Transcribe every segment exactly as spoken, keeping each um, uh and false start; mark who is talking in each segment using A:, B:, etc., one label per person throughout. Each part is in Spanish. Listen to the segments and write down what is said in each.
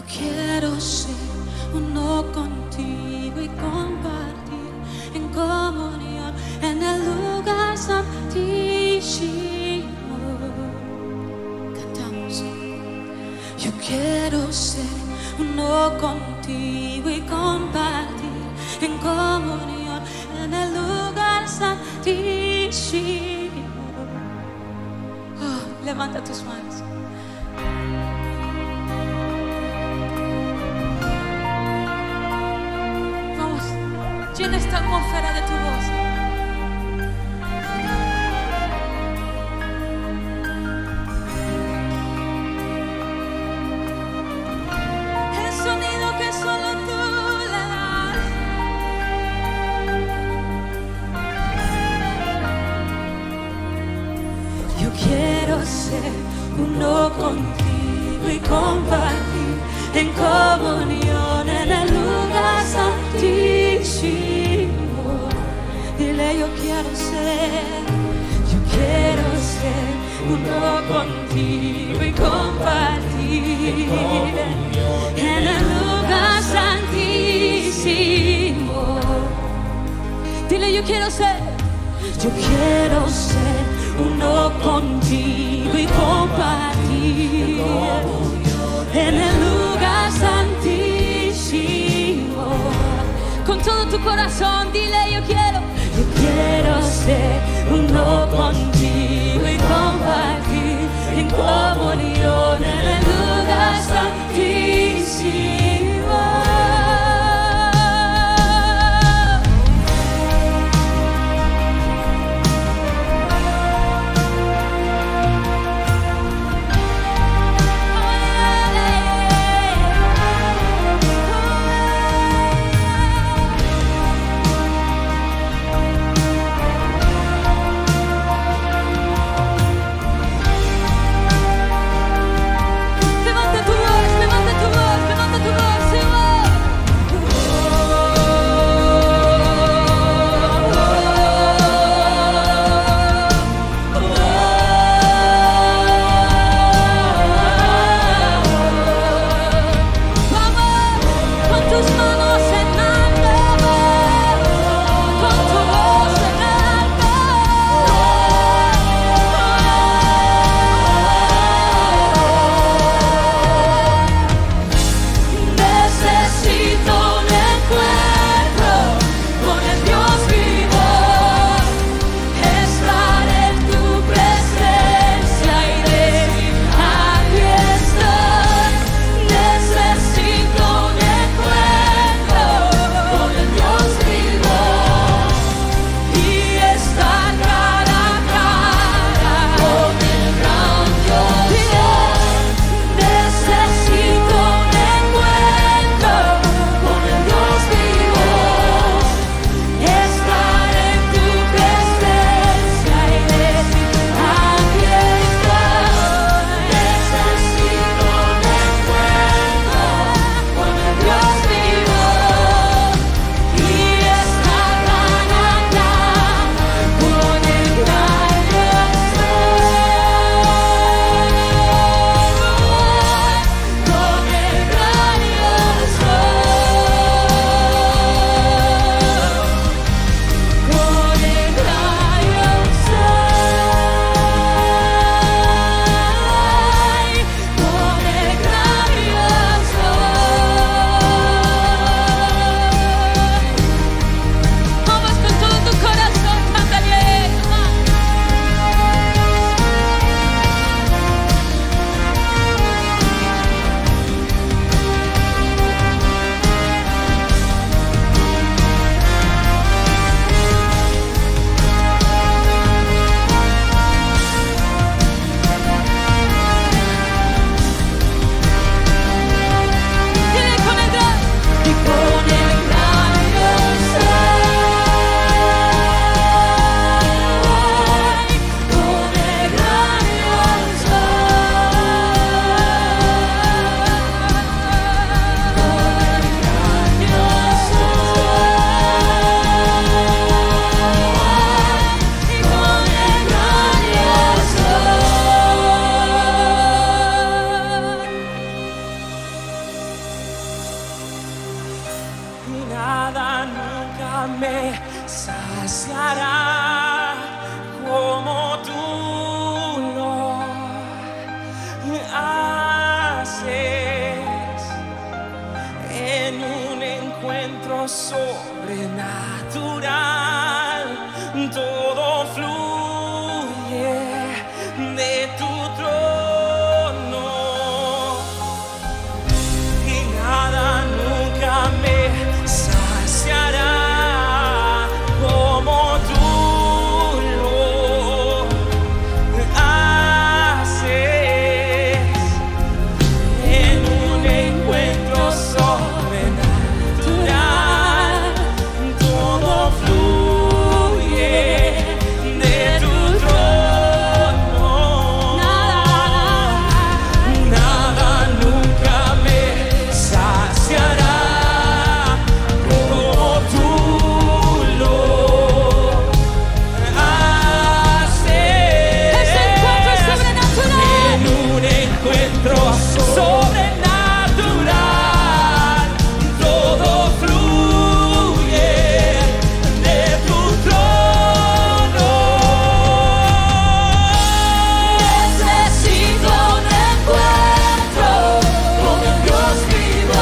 A: quiero ser uno contigo y compartir en comunión en el lugar santísimo. Cantamos. Yo quiero ser uno contigo y compartir en comunión en el lugar santísimo. Oh, levanta tus manos. Llena esta atmósfera de tu voz. El sonido que solo tú le das. Yo quiero ser uno contigo y compartir en comunión en el lugar santísimo. Dile, yo quiero ser, yo quiero ser uno contigo y compartir en el lugar santísimo. Dile, yo quiero ser, yo quiero ser uno contigo y compartir en el lugar santísimo. Con todo tu corazón, dile, yo quiero, yo quiero ser uno contigo y compartir en comunión en el lugar santísimo. Levanta tu voz.
B: y nada nunca me saciará como tú lo haces. En un encuentro sobrenatural todo fluye de tu trono y nada nunca me saciará como tú lo haces. En un encuentro sobrenatural todo fluye de tu trono. Nada nunca me saciará como tú lo haces.
A: Ese encuentro sobrenatural.
B: En un encuentro sobrenatural todo fluye de tu trono.
A: Necesito un encuentro con el Dios vivo,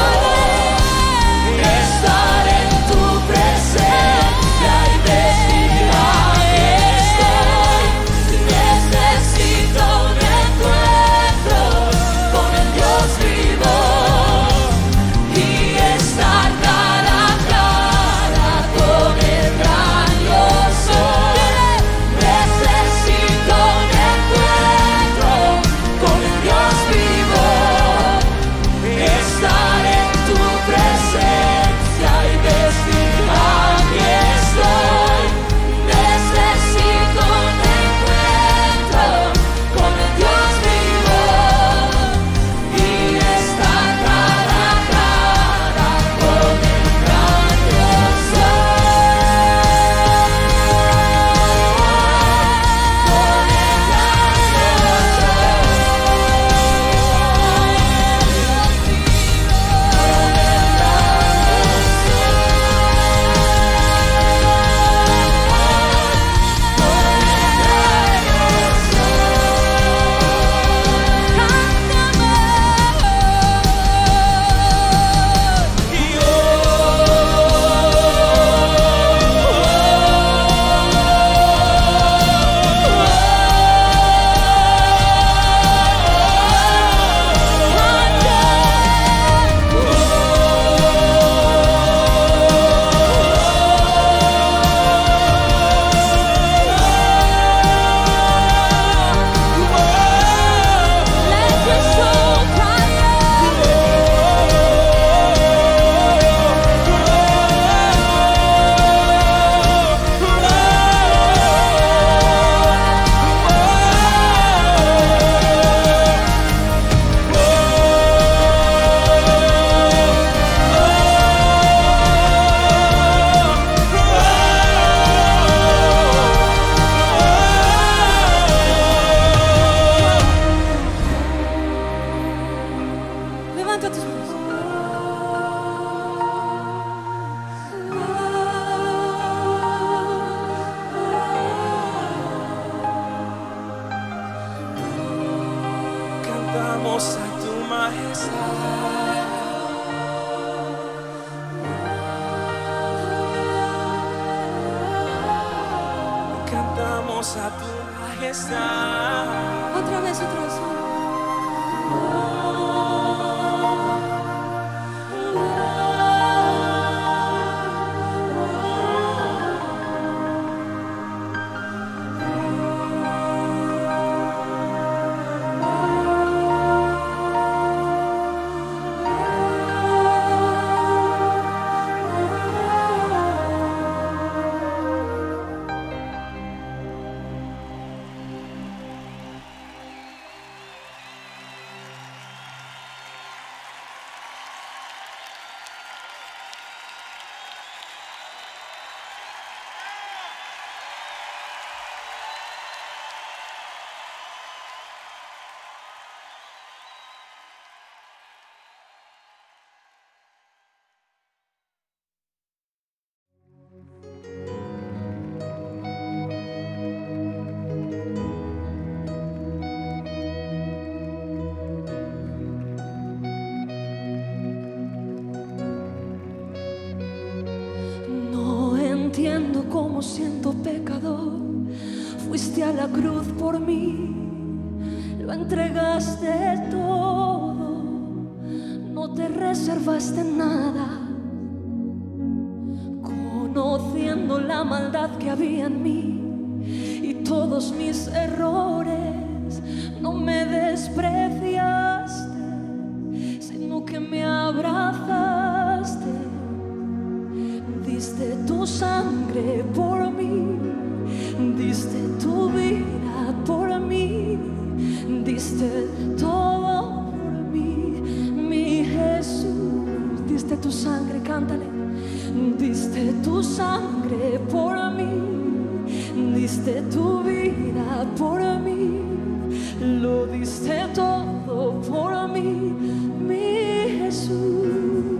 A: estar en tu presencia y decir aquí estoy. Necesito un encuentro con el Dios vivo y estar cara a cara con el gran yo soy. Necesito un encuentro con el Dios vivo, estar en tu presencia y decir aquí estoy. Necesito un encuentro con el Dios vivo y estar cara a cara con el gran yo Levanta tus manos.
B: Cantamos a tu majestad. Cantamos a tu majestad.
A: Otra vez, otra vez. como siendo pecador fuiste a la cruz por mí, lo entregaste todo, no te reservaste nada, conociendo la maldad que había en mí y todos mis errores, no me despreciaste, sino que me abrazaste. Diste tu sangre por mí, diste tu vida por mí, diste todo por mí, mi Jesús. Diste tu sangre, cántale. Diste tu sangre por mí, diste tu vida por mí, lo diste todo por mí, mi Jesús,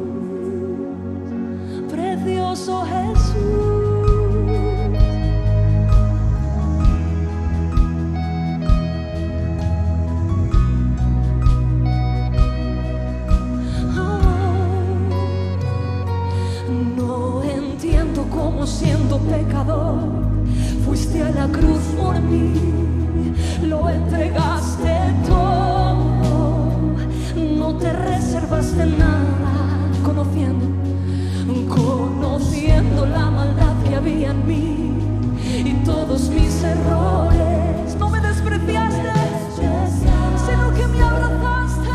A: precioso Jesús. Como siendo pecador fuiste a la cruz por mí, lo entregaste todo, no te reservaste nada, conociendo, conociendo la maldad que había en mí y todos mis errores, no me despreciaste, sino que me abrazaste,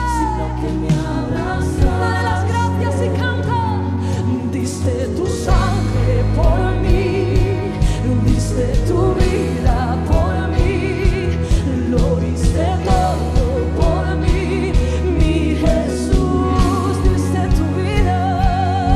A: dale las gracias y canta. Diste tu sangre por mí, diste tu vida por mí, lo diste todo por mí, mi Jesús. Diste tu vida,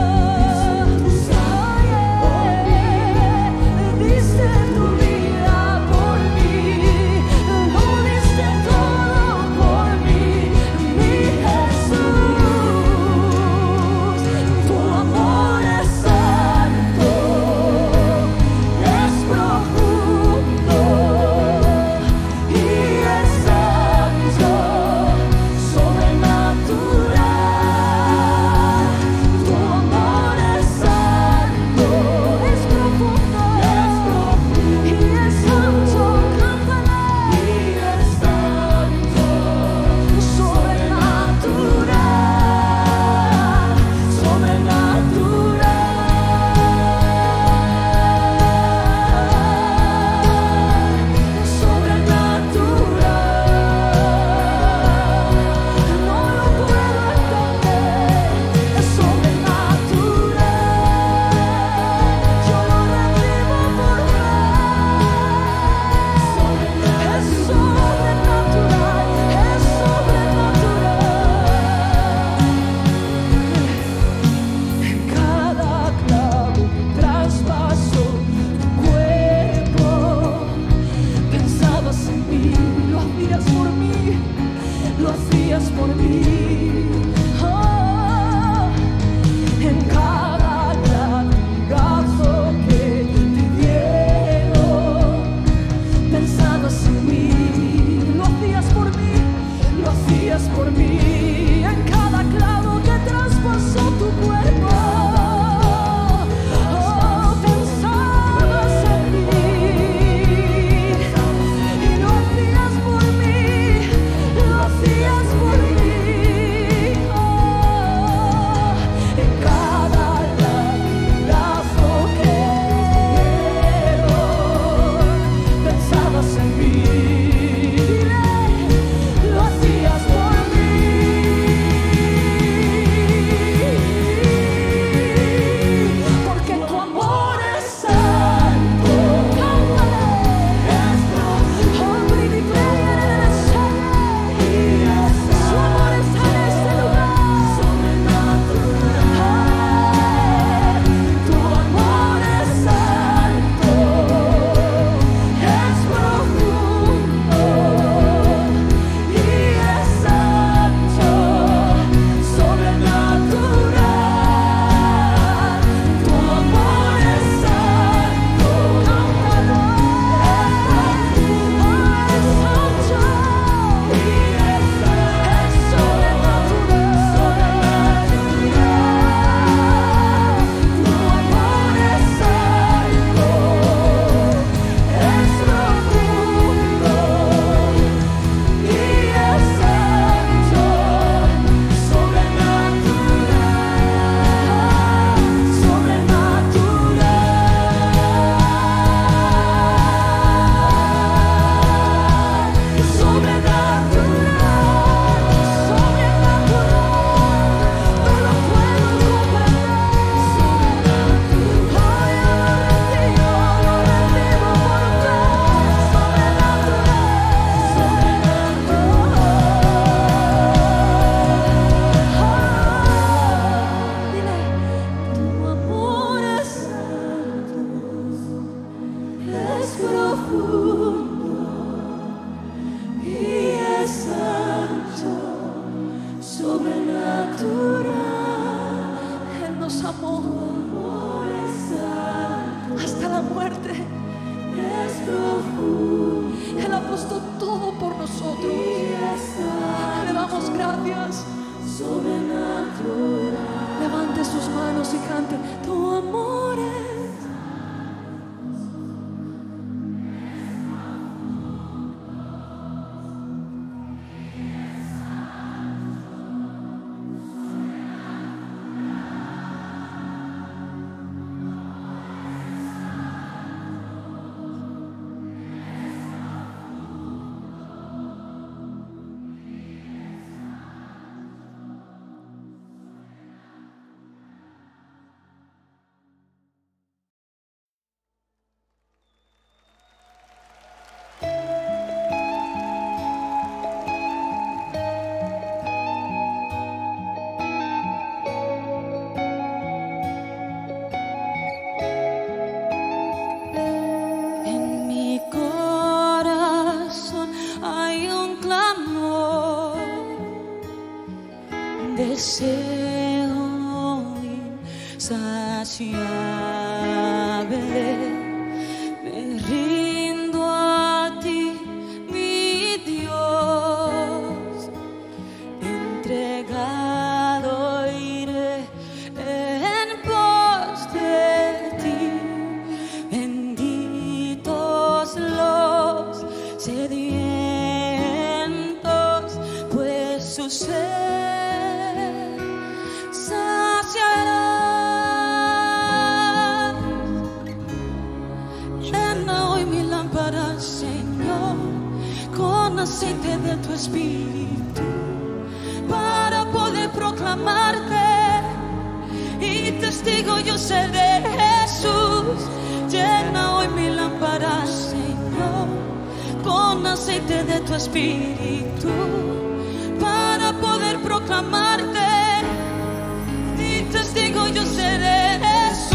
A: espíritu para poder proclamarte. Y testigo yo seré, Jesús. Llena hoy mi lámpara, Señor, con aceite de tu espíritu para poder proclamarte. Y testigo yo seré, Jesús.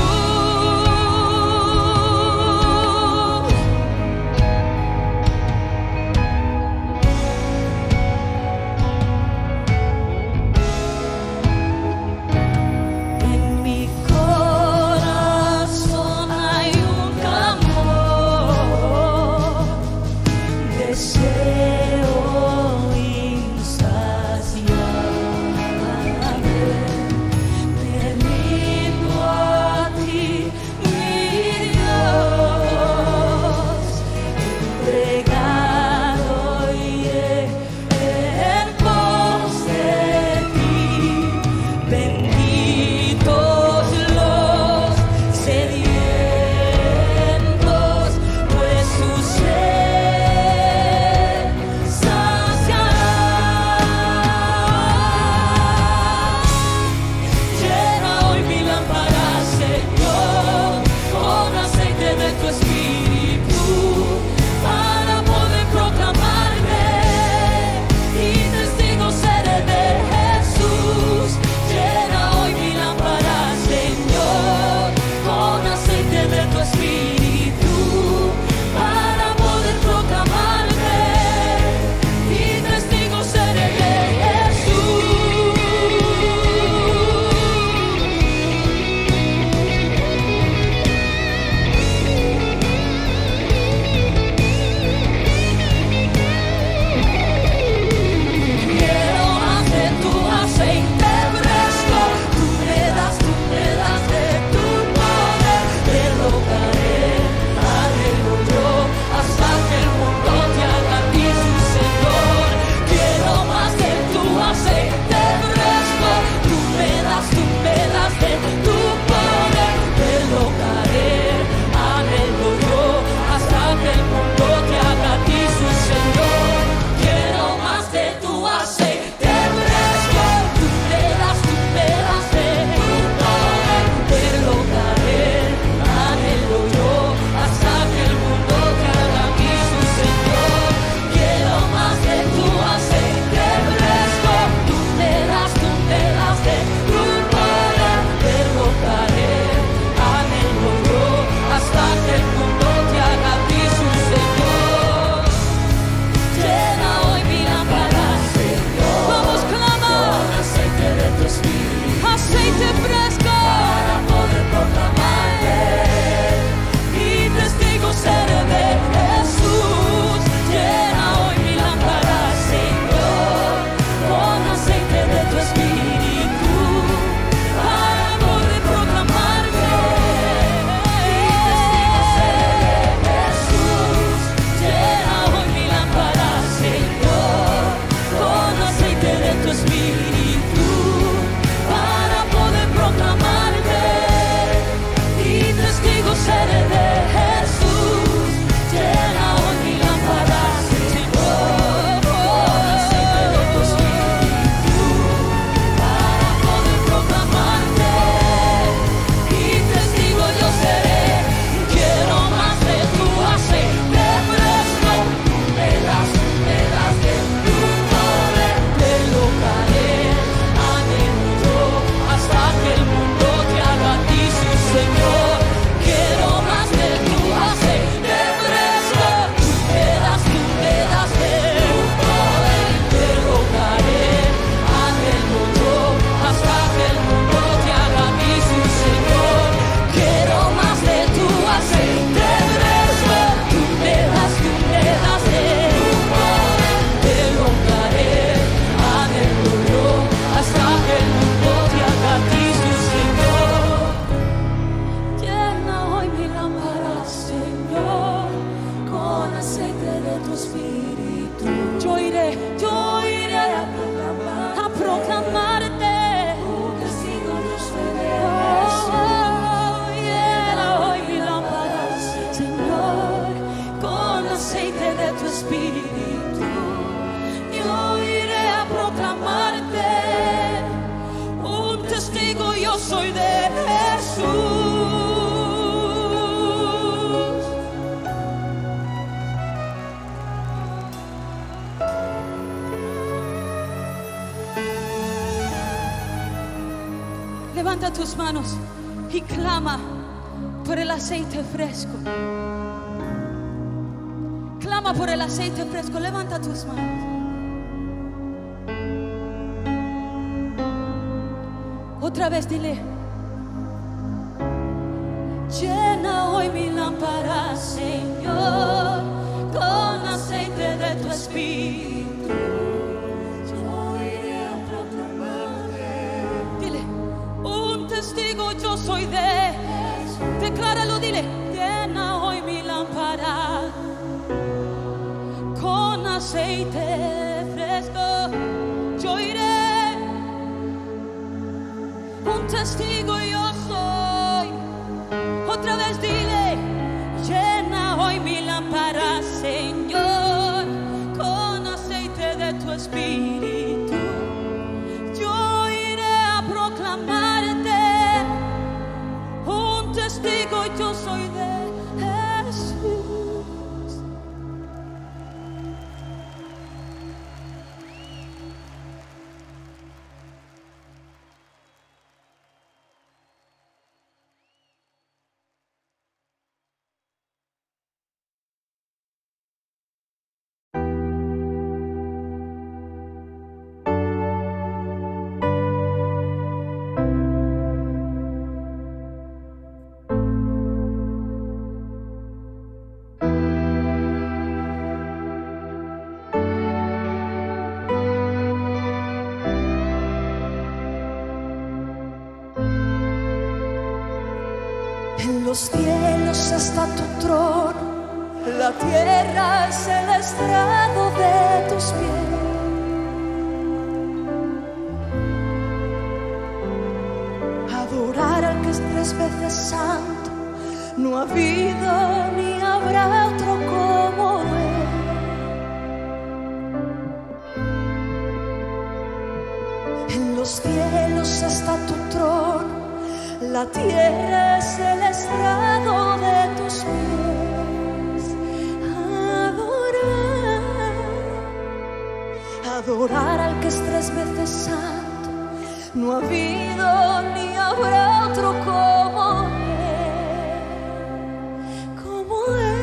C: Permito
A: Levanta tus manos y clama por el aceite fresco. Clama por el aceite fresco. Levanta tus manos. Otra vez dile: llena hoy mi lámpara, Señor, con aceite de tu espíritu. Yo iré a proclamarte. Dile: un testigo yo soy de. Decláralo, dile: llena hoy mi lámpara con aceite fresco. Yo iré, un testigo yo soy. Otra vez dile: llena hoy mi lámpara, Señor, con aceite de tu espíritu. Yo iré a proclamarte, un testigo yo soy de Jesús.
C: En los cielos está tu trono, la tierra es el estrado de tus pies. Adorar al que es tres veces santo, no ha habido ni habrá otro como él. En los cielos está tu trono, la tierra es el estrado de tus pies. Adorar, adorar al que es tres veces santo, no ha habido ni habrá otro como él, como él.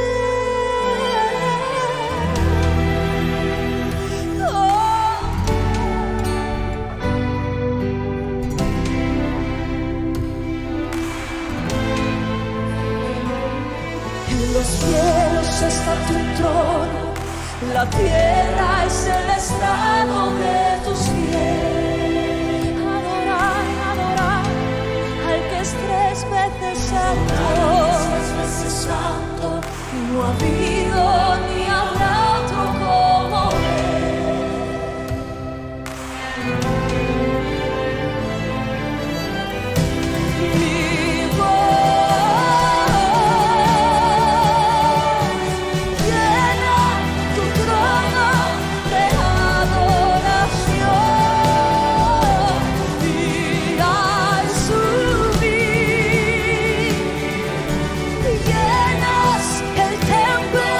C: En los cielos está tu trono, la tierra es el estrado de tus pies. Adorar, adorar al que es tres veces santo, no ha habido ni habrá otro como él. Mi voz llena tu trono de adoración, y al subir llenas el templo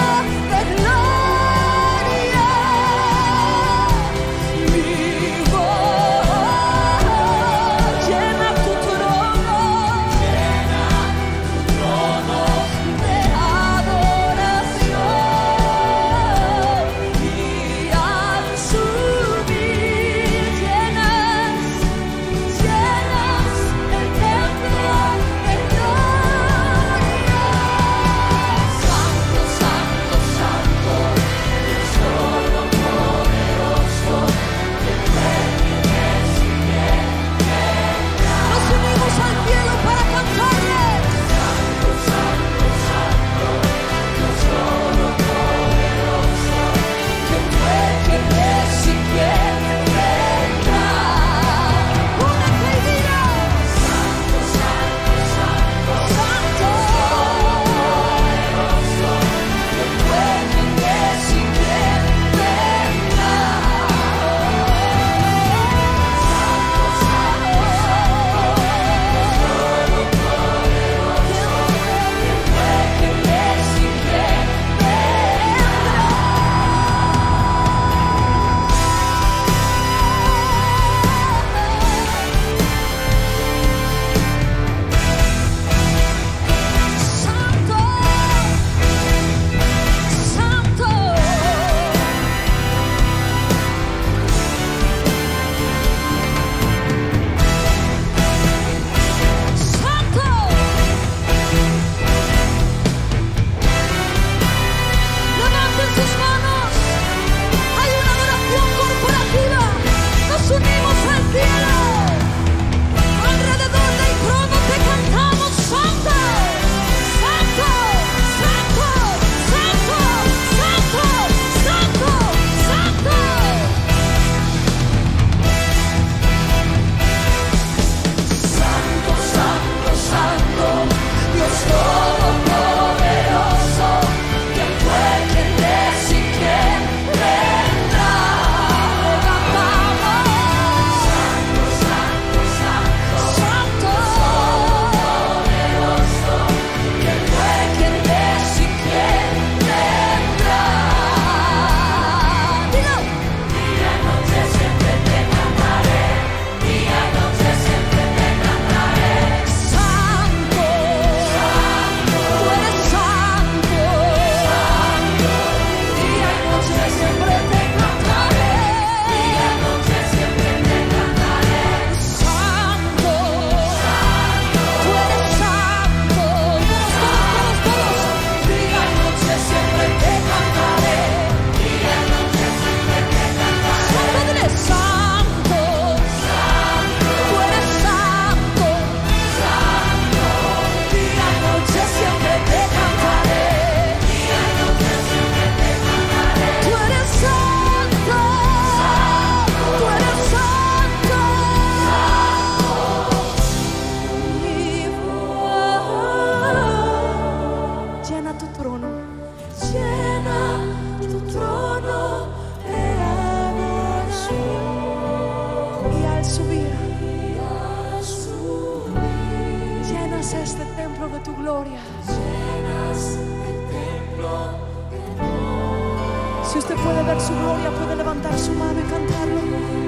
C: este templo de tu gloria.
B: Llenas el templo de gloria.
C: Si usted puede ver su gloria, puede levantar su mano y cantarlo.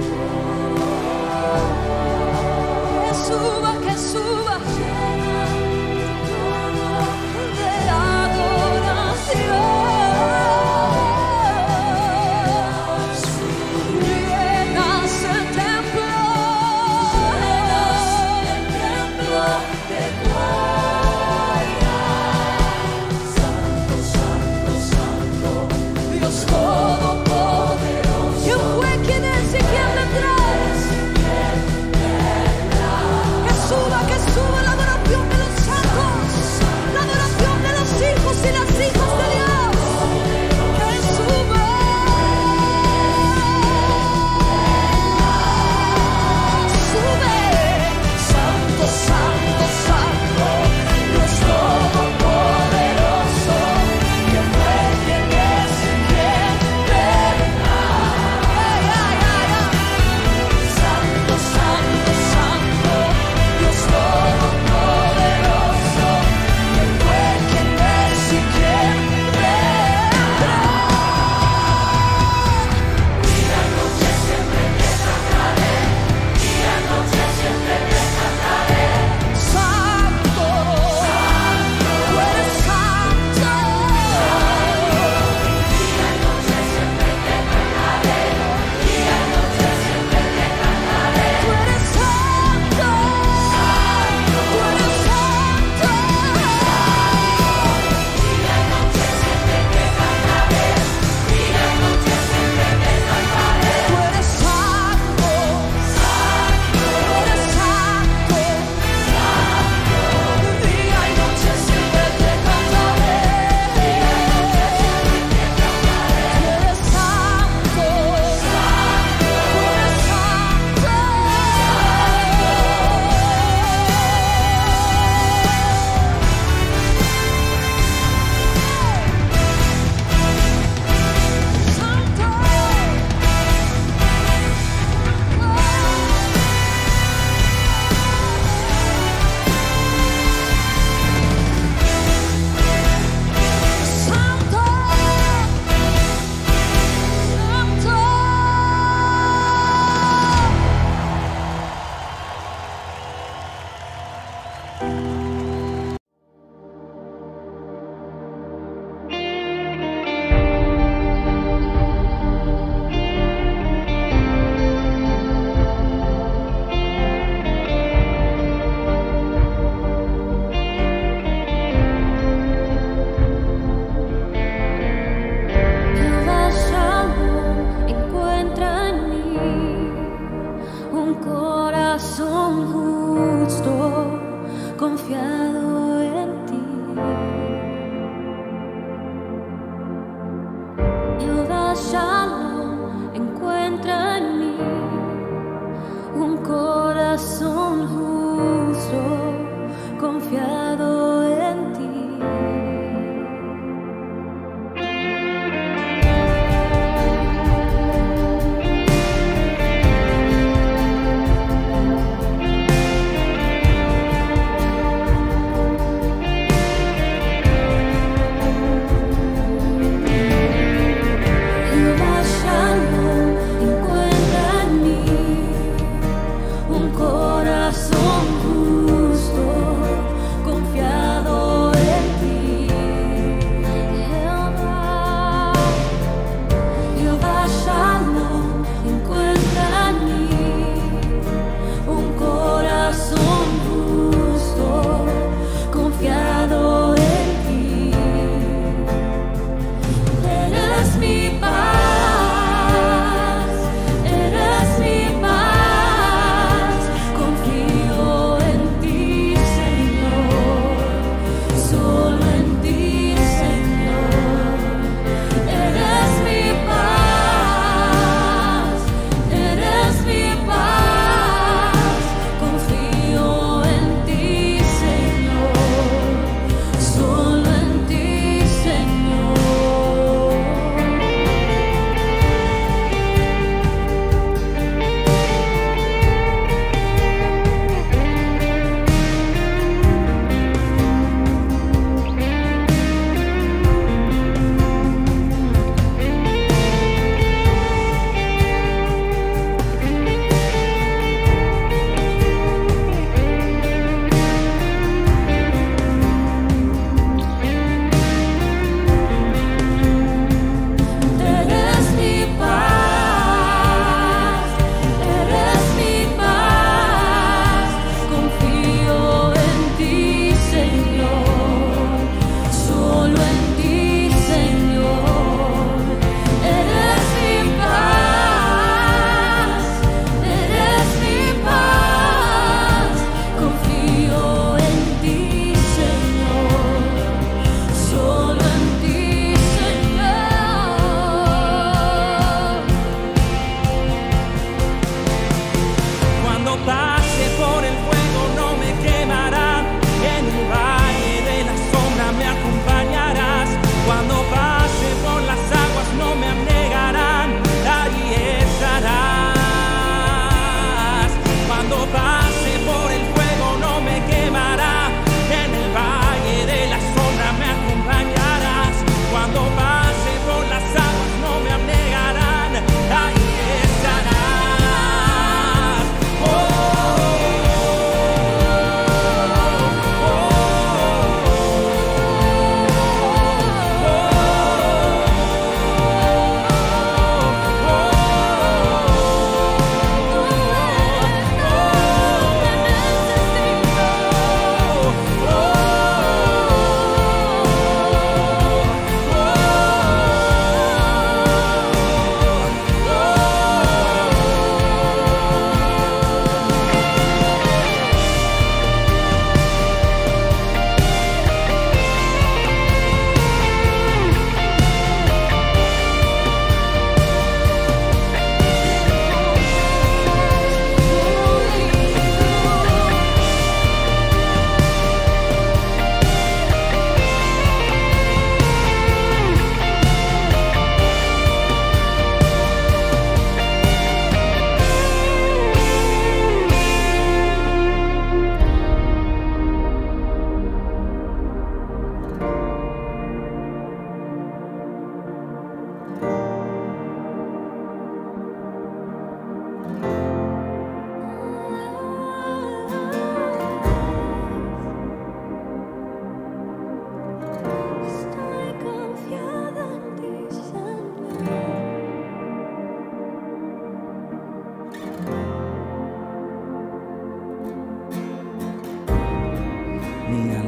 C: Que suba, que suba. Llena tu trono de adoración. Llenas el templo, llenas el templo de gloria. Santo, santo, santo, Dios todopoderoso. ¿Quién fue, quién es y quién vendrá?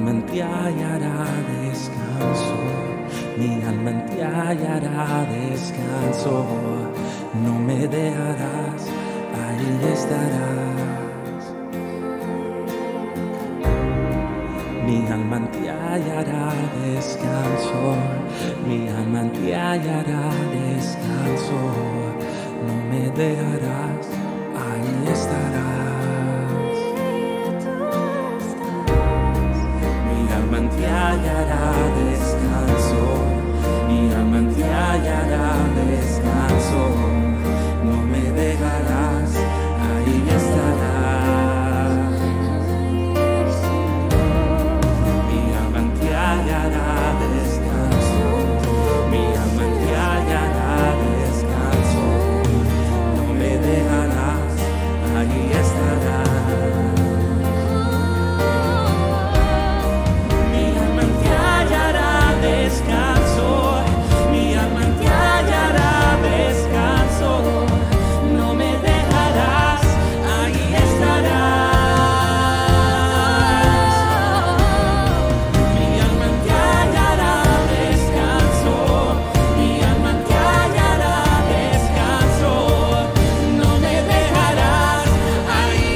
D: alma en ti hallará descanso, mi alma en ti hallará descanso. No me dejarás, ahí estarás. Mi alma en ti hallará descanso, mi alma en ti hallará descanso. No me dejarás, ahí estarás. Mi alma en ti hallará descanso, mi alma en ti hallará descanso. No me dejarás, ahí estarás. Mi alma en ti hallará descanso, mi alma en ti hallará descanso. No me dejarás, ahí estarás. Mi alma en ti hallará descanso, mi alma en ti hallará descanso. No me dejarás, ahí estarás. Mi alma en ti hallará descanso, mi alma en ti hallará descanso. No me dejarás, ahí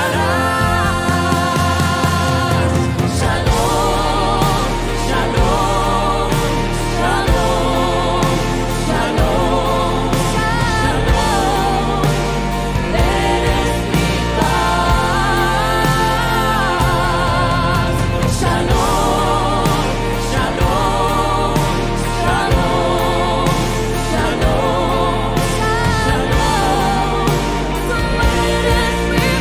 D: estarás. Shalom, shalom, shalom, shalom, shalom. Eres mi paz. Shalom, shalom, shalom, shalom, shalom. Tú eres mi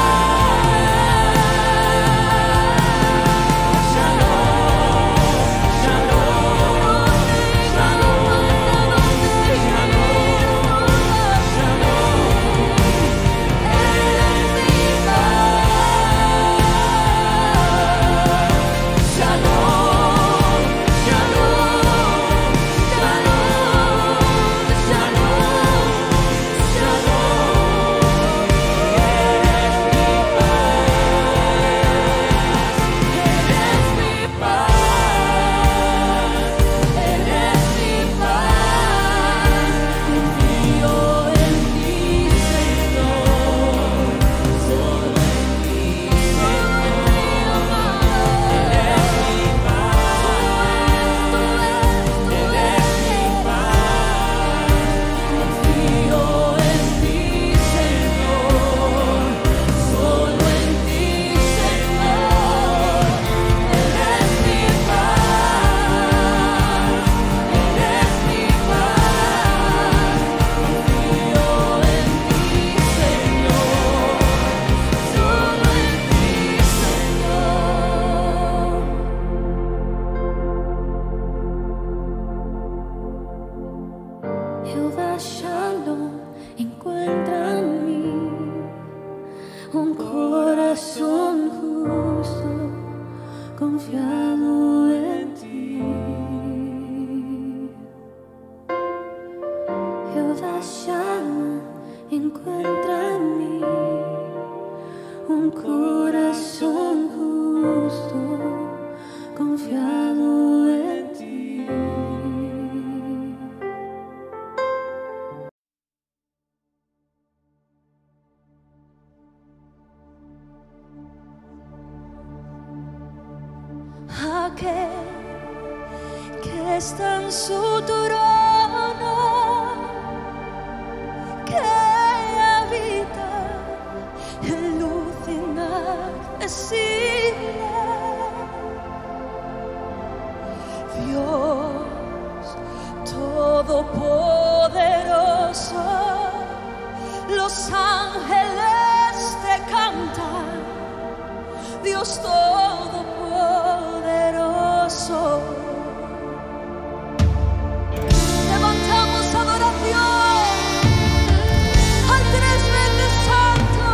D: paz. Shalom, shalom, Jehová Shalom encuentra en mí un corazón justo, confiado en ti. Jehová Shalom encuentra en mí un corazón justo, confiado en ti.
C: Aquel que está en su trono, que habita en luz inaccesible. Dios Todopoderoso, los ángeles te cantan. Dios Todopoderoso. Levantamos adoración al tres veces santo.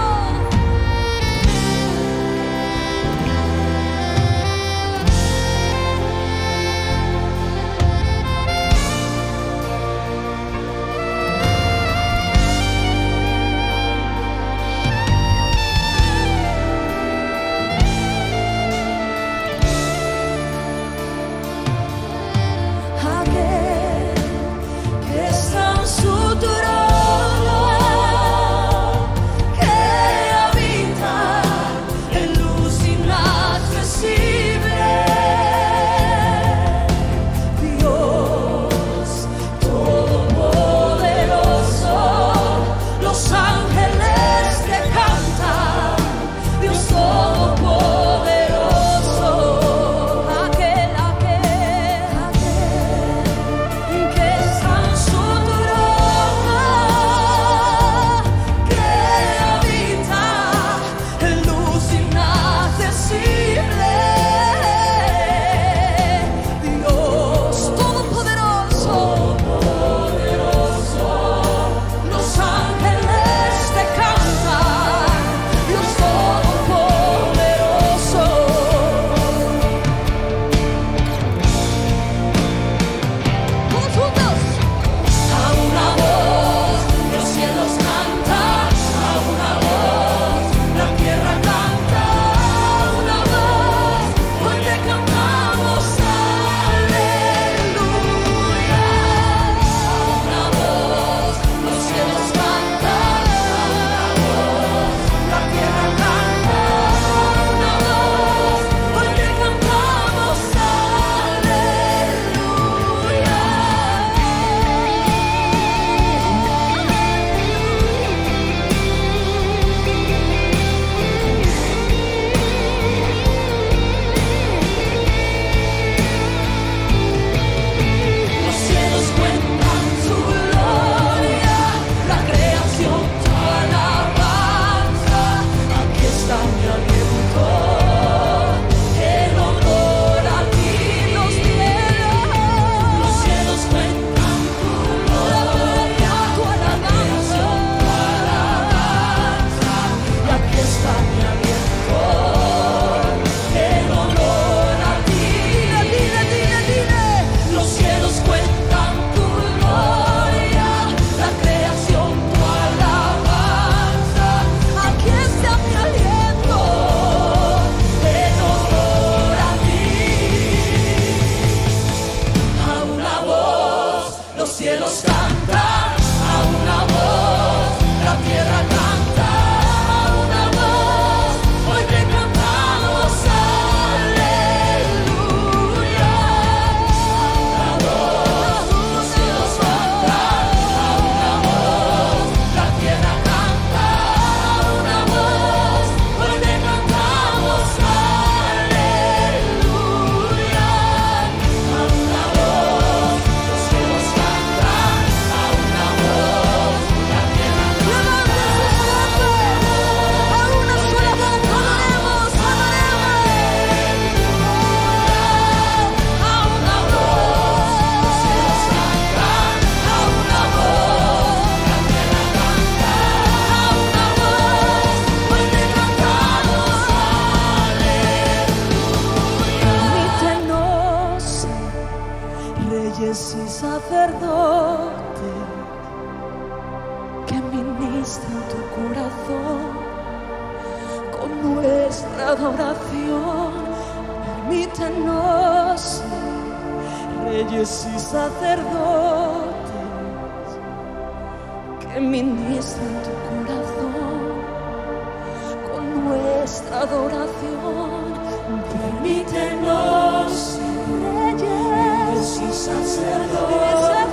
C: reyes y sacerdotes que ministran tu corazón con nuestra adoración. Permítenos ser reyes y sacerdotes que ministran tu corazón con nuestra adoración. Permítenos ser reyes y sacerdotes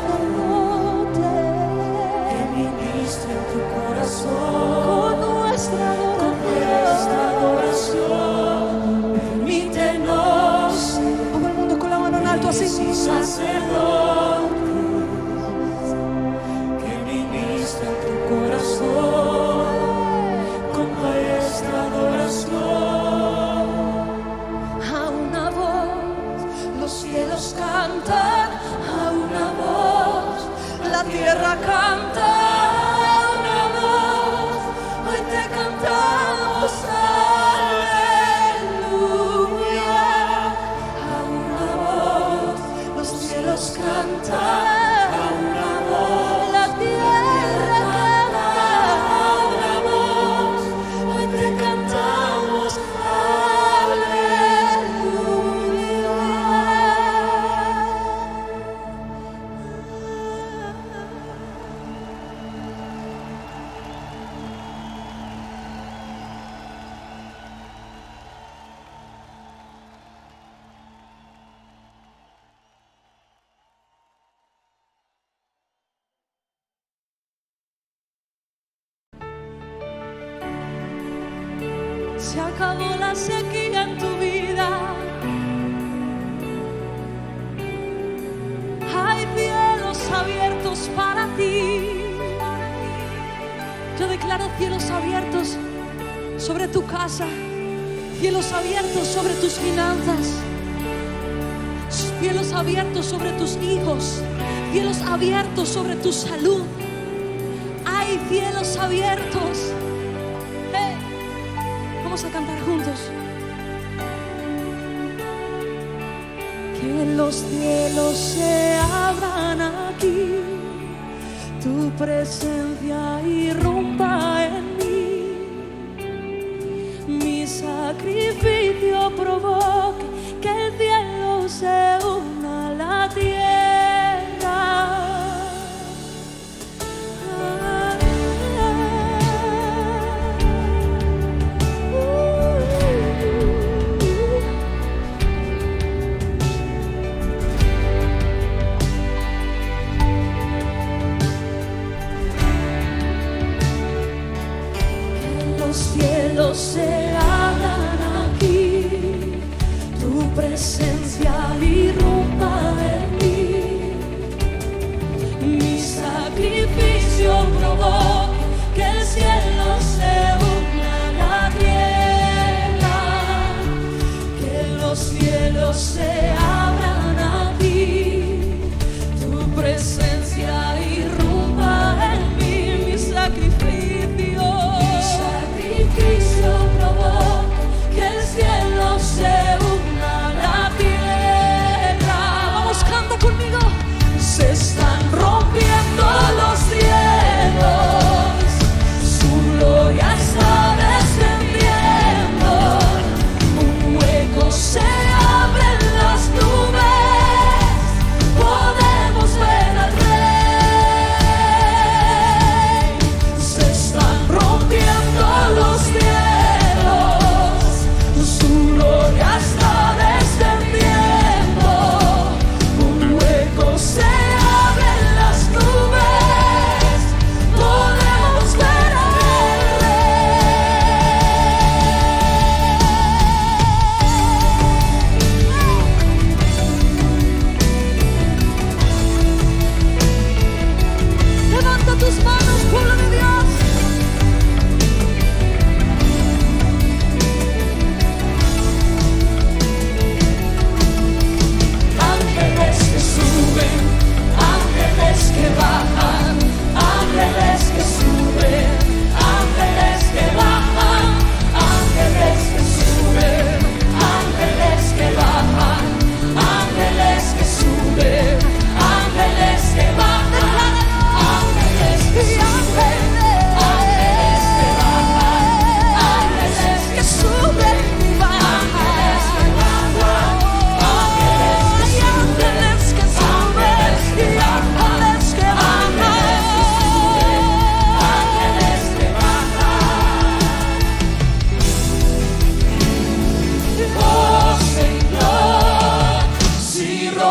C: que ministren tu corazón con nuestra adoración. Permítenos todo el mundo con la mano en alto así. Sacerdotes que ministran tu corazón con nuestra adoración. A una voz los cielos cantan, a una voz la tierra canta, a una voz hoy te cantamos. Canta, a una voz, la tierra canta, a una voz, hoy te cantamos, aleluya. Se acabó la sequía en tu vida. Hay cielos abiertos para ti. Yo declaro cielos abiertos sobre tu casa, cielos abiertos sobre tus finanzas, cielos abiertos sobre tus hijos, cielos abiertos sobre tu salud. Hay cielos abiertos. Vamos a cantar juntos. Que los cielos se abran aquí, tu presencia irrumpa en mí, mi sacrificio provoque que el cielo se una a la tierra. Los cielos se abran aquí, tu presencia irrumpa en mí, mi sacrificio provoque que el cielo se una a la tierra, que los cielos se abran aquí, tu presencia irrumpa en mí, mi sacrificio. Provoca que el cielo se una a la tierra. Vamos, canta conmigo. Se están rompiendo los cielos, su gloria está descendiendo, un hueco se abre en las nubes.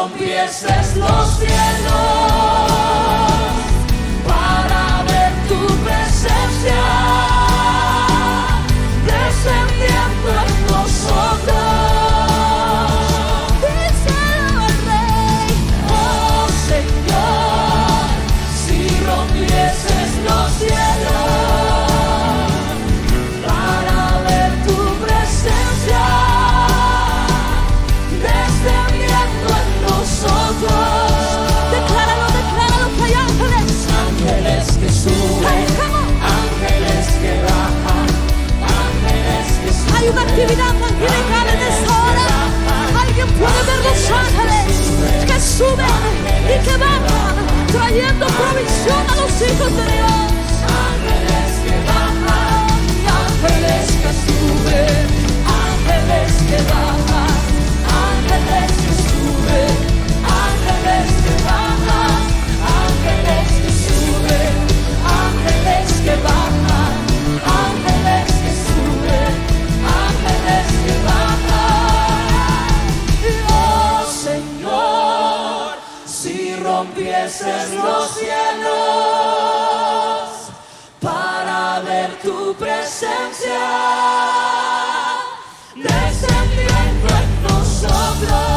C: rompieses los cielos para ver tu presencia descendiendo en nosotros. Díselo al Rey, oh Señor, si rompieses los cielos para ver tu presencia descendiendo en nosotros. Decláralo, decláralo, que hay ángeles. Ángeles que suben, ángeles que bajan, ángeles que suben. Hay una actividad angelical en esta hora. Alguien puede ver los ángeles que suben y que bajan, trayendo provisión a los hijos de Dios. Ángeles que bajan, ángeles que suben, ángeles que bajan, ángeles que suben, ángeles que bajan, ángeles que suben, ángeles que bajan, ángeles que suben, ángeles que bajan. Oh Señor, si rompieses los cielos para ver tu presencia descendiendo en nosotros.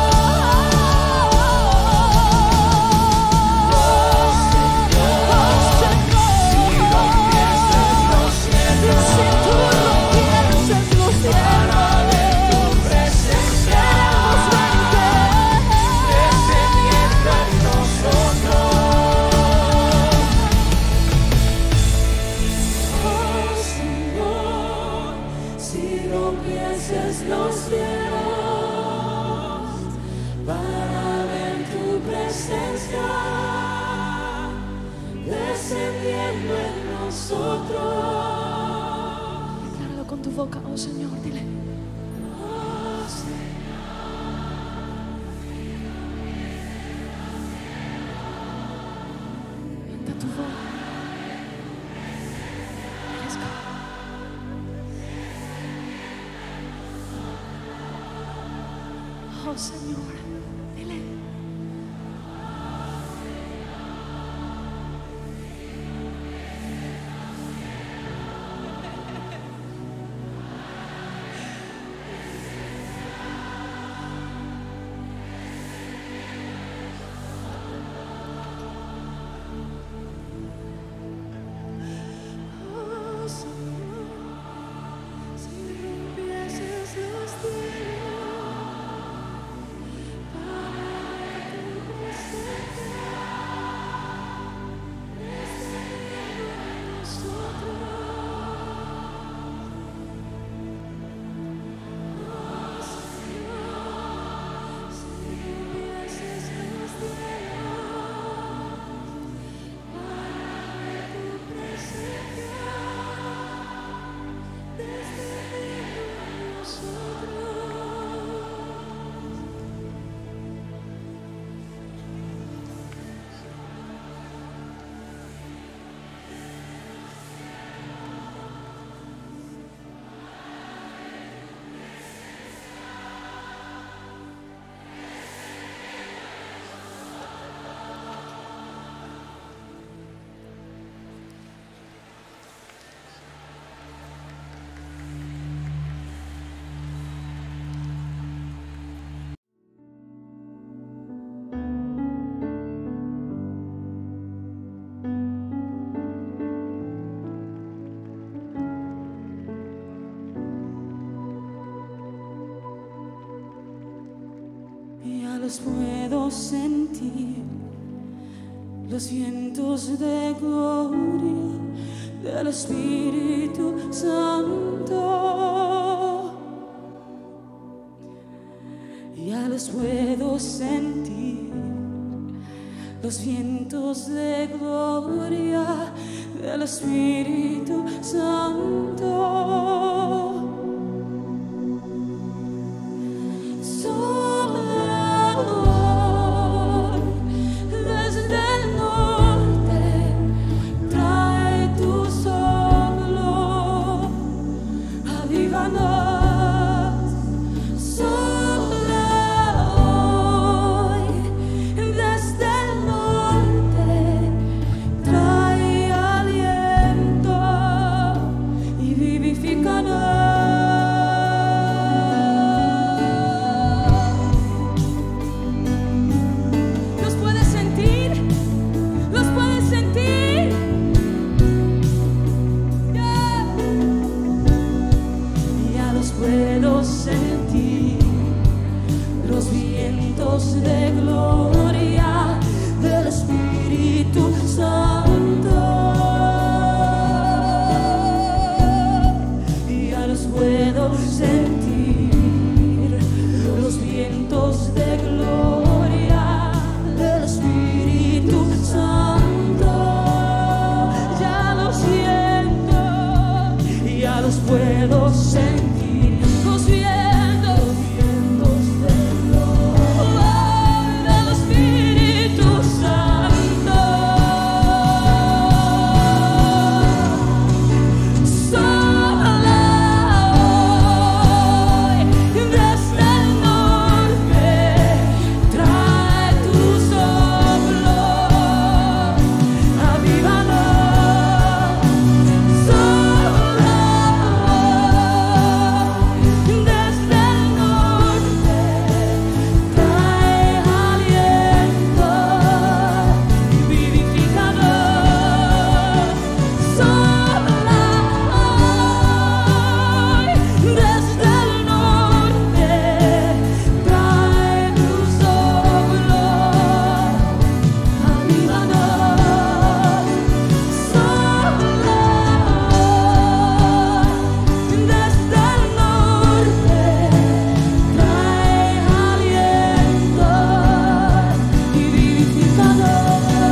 C: Los cielos para ver tu presencia descendiendo en nosotros. Decláralo con tu boca, oh Señor, dile. Oh Señor. Levanta tu voz. Let's go. Oh Señor, dile. Oh Señor, si rompieses los los puedo sentir, los vientos de gloria del Espíritu Santo. Ya los puedo sentir, los vientos de gloria del Espíritu Santo. Avívanos, sopla hoy vientos de gloria del Espíritu Santo. Ya los puedo sentir, los vientos de gloria del Espíritu Santo. Ya los siento, ya los puedo sentir, los vientos, los vientos de gloria del Espíritu Santo. Sopla hoy desde el norte, trae tu soplo, avívanos. Sopla hoy desde el norte, trae aliento vivificador. Sopla hoy desde el norte, trae tu soplo, avívanos. Sopla hoy desde el norte, trae aliento vivificador.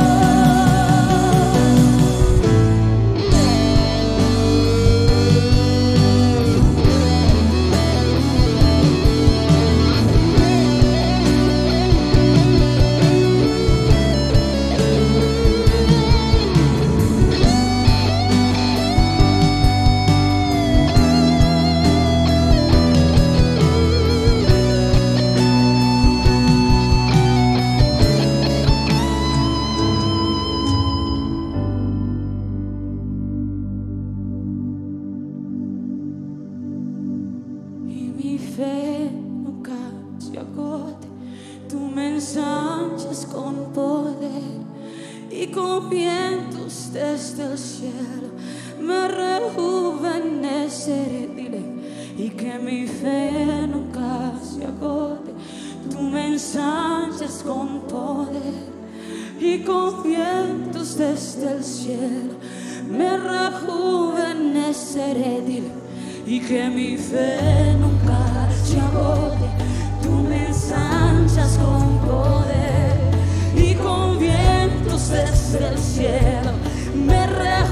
C: Y mi fe nunca se agote, tú me ensanchas con poder y con vientos desde el cielo me rejuveneceré. Dile, y que mi fe nunca se agote, tú me ensanchas con poder y con vientos desde el cielo me rejuveneceré. Dile, y que mi fe nunca se agote, tú me ensanchas con poder y con vientos desde el cielo me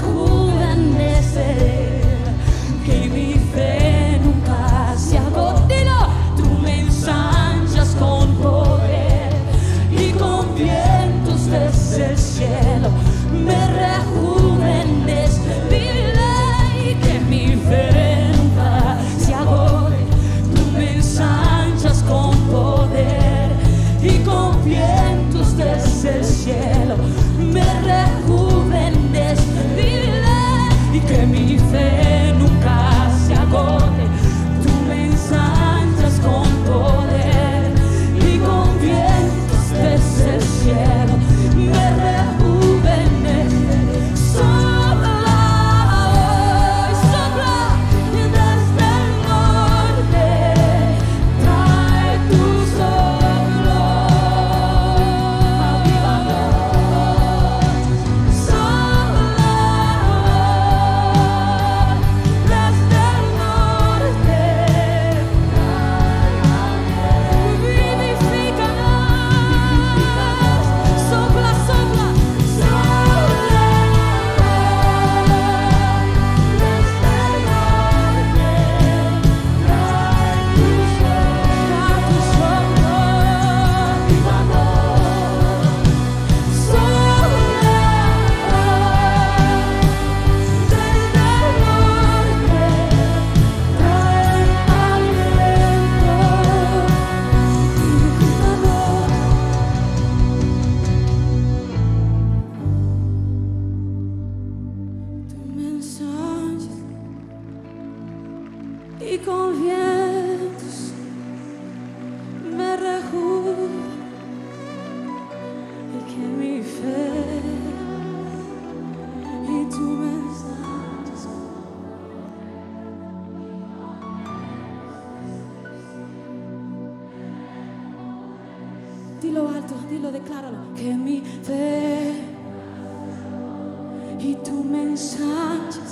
C: rejuveneceré. Que mi fe nunca se agote, dilo, tú me ensanchas con poder y con vientos desde el cielo me rejuveneceré. Dile, y que mi fe nunca se agote, tú me ensanchas con poder y con vientos desde el cielo me rejuveneceré. Dile, y que mi fe nunca se agote, tú me ensanchas con poder y con vientos desde el cielo me rejuveneceré. Sopla hoy, sopla desde el norte, trae tu soplo, avívanos. Dilo alto, dilo, decláralo. Que mi fe y tú me ensanches.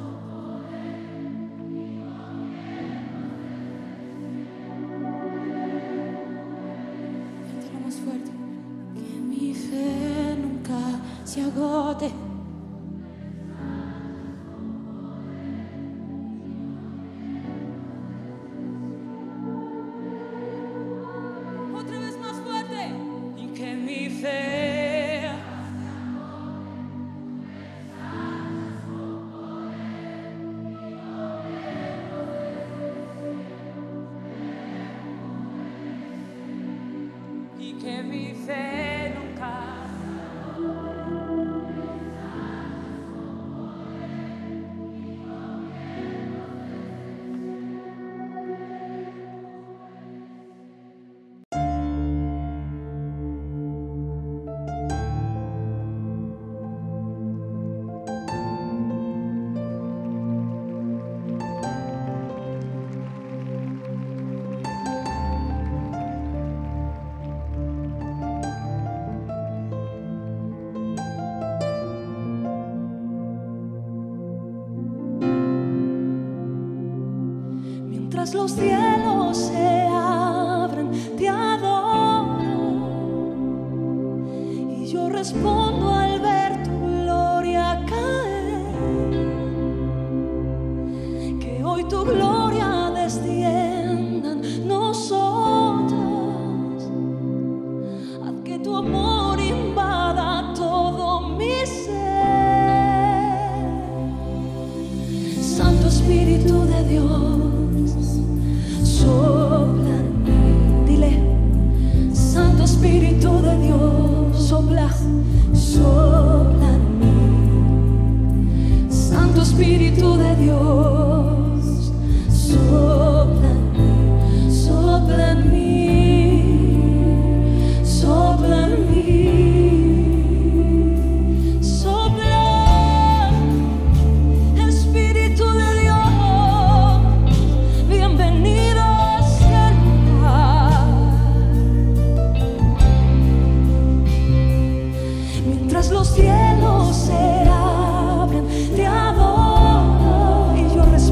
C: Cántalo más fuerte. Que mi fe nunca se agote. Otra vez más fuerte. Y que mi fe y que mi fe nunca mientras los cielos se abren, te adoro y yo respondo al ver tu gloria caer. Que hoy tu gloria descienda en nosotros, haz que tu amor invada todo mi ser. Santo Espíritu de Dios, sopla en mí, dile. Santo Espíritu de Dios, sopla, sopla en mí. Santo Espíritu de Dios, sopla en mí, sopla en mí, sopla en mí, sopla. Espíritu de Dios, bienvenido a este lugar. Mientras los cielos se abren, te adoro y yo respondo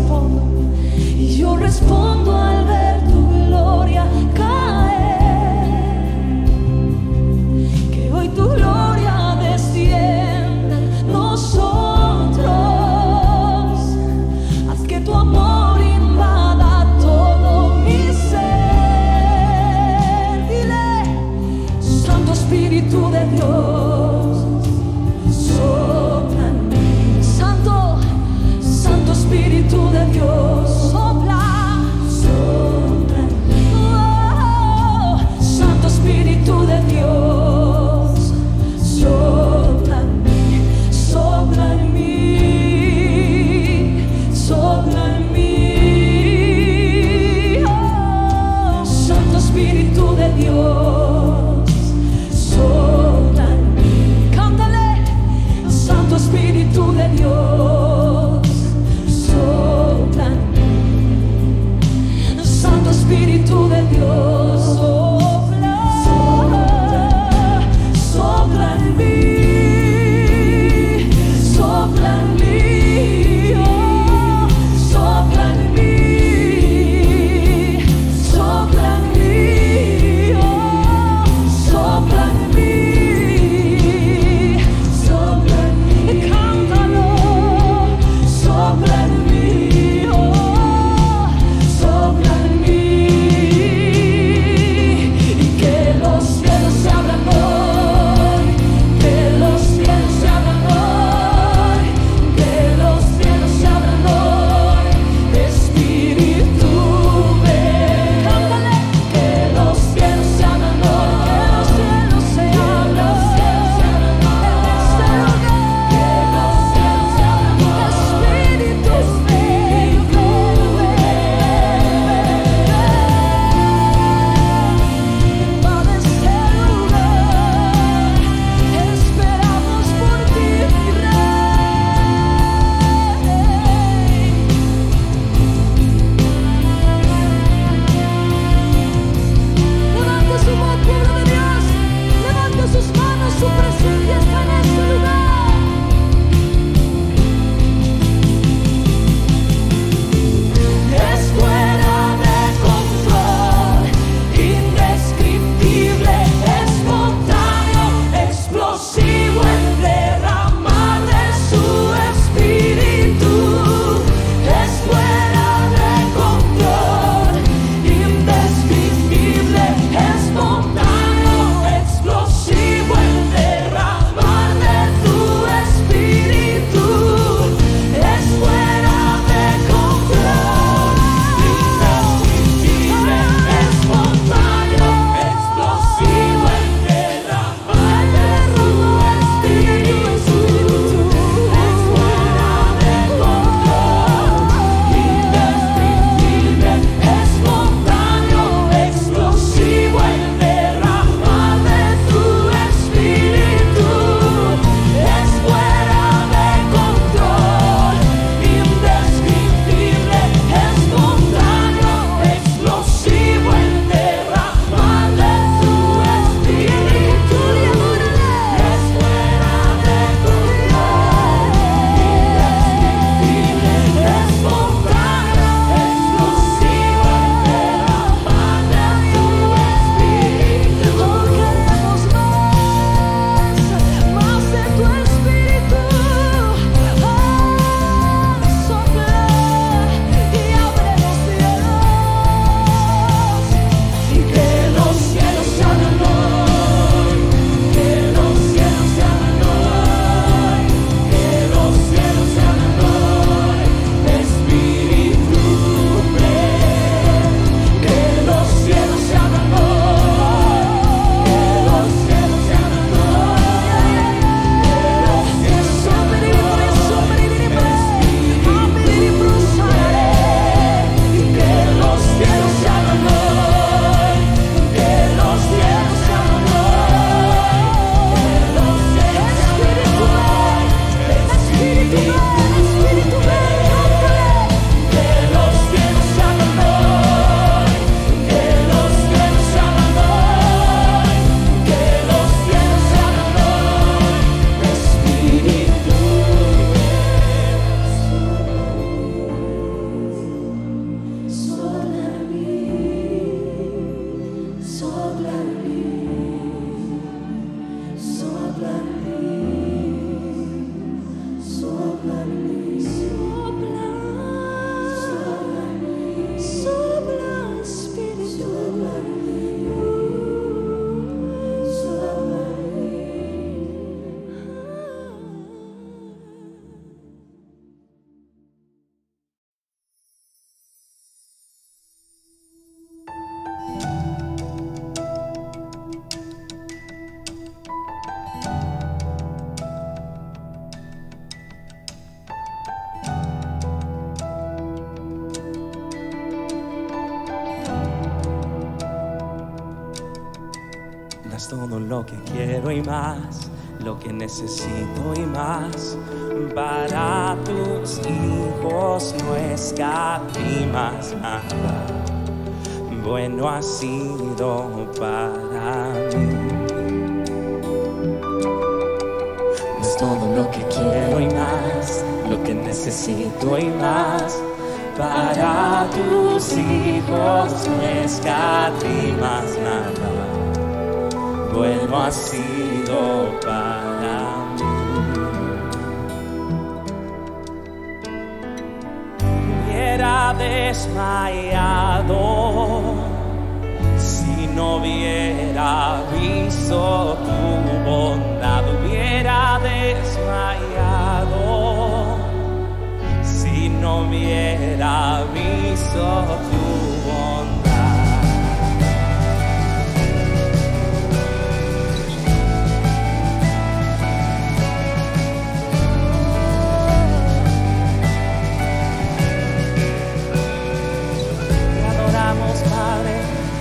E: das todo lo que quiero y más, lo que necesito y más. Para tus hijos no escatimas nada, bueno ha sido para mí. Es todo lo que quiero y más, lo que necesito y más. Para tus hijos no escatimas nada, bueno ha sido para mí. Hubiera desmayado si no hubiera visto tu bondad. Hubiera desmayado si no hubiera visto tu bondad. Te adoramos, Padre.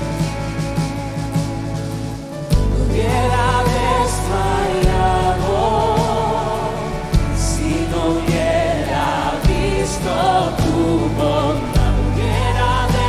E: Hubiera desmayado si no hubiera visto tu bondad. Hubiera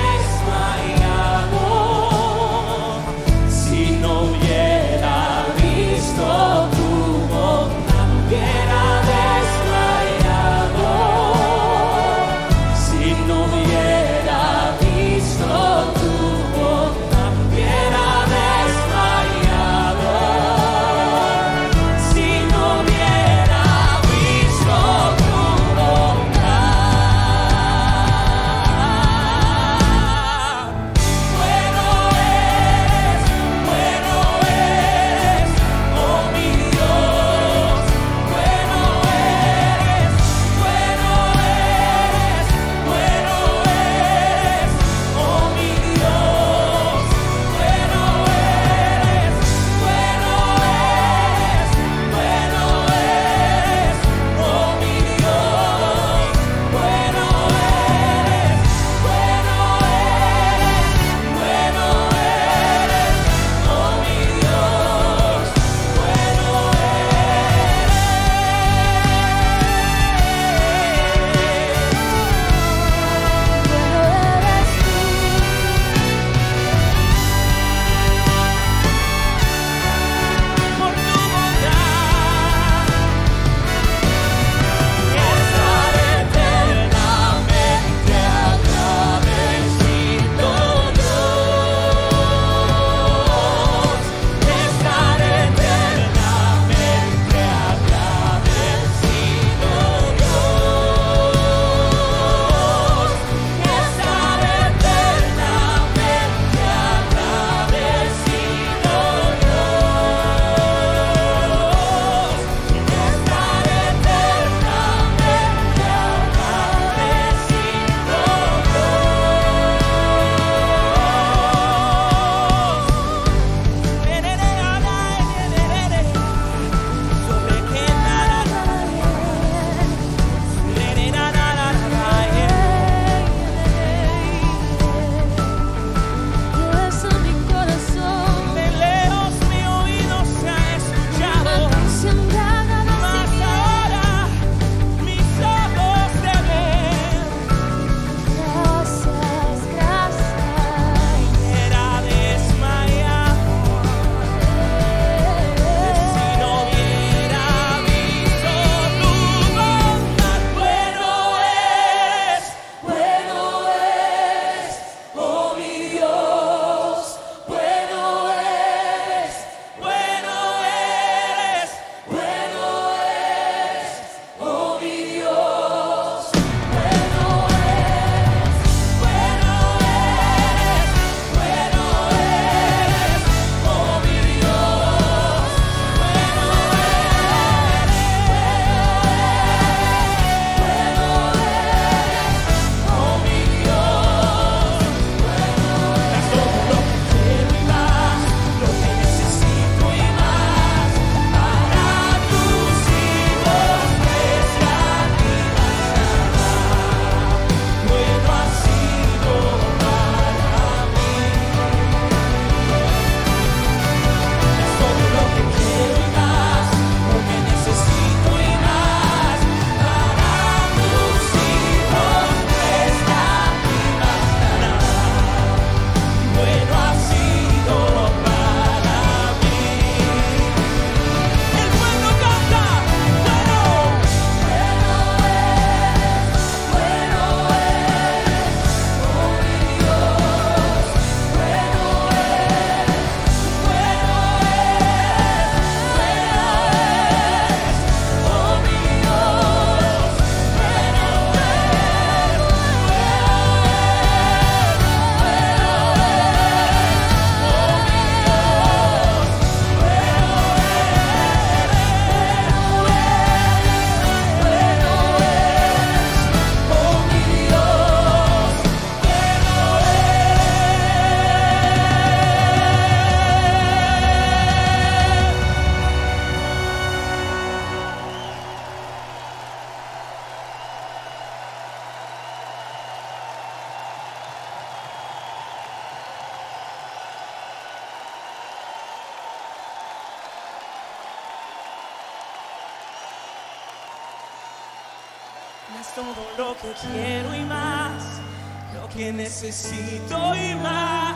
E: das todo lo que quiero y más, lo que necesito y más.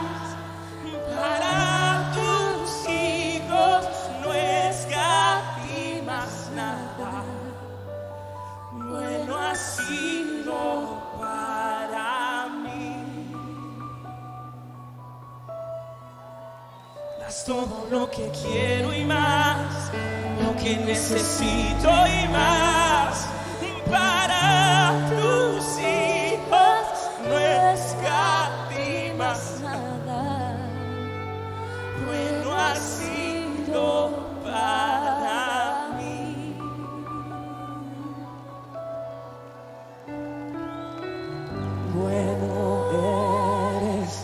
E: Para tus hijos no escatimas nada. Bueno ha sido para mí. Das todo lo que quiero y más, lo que necesito y más. Para tus hijos no escatimas nada. Bueno ha sido para mí. Bueno eres.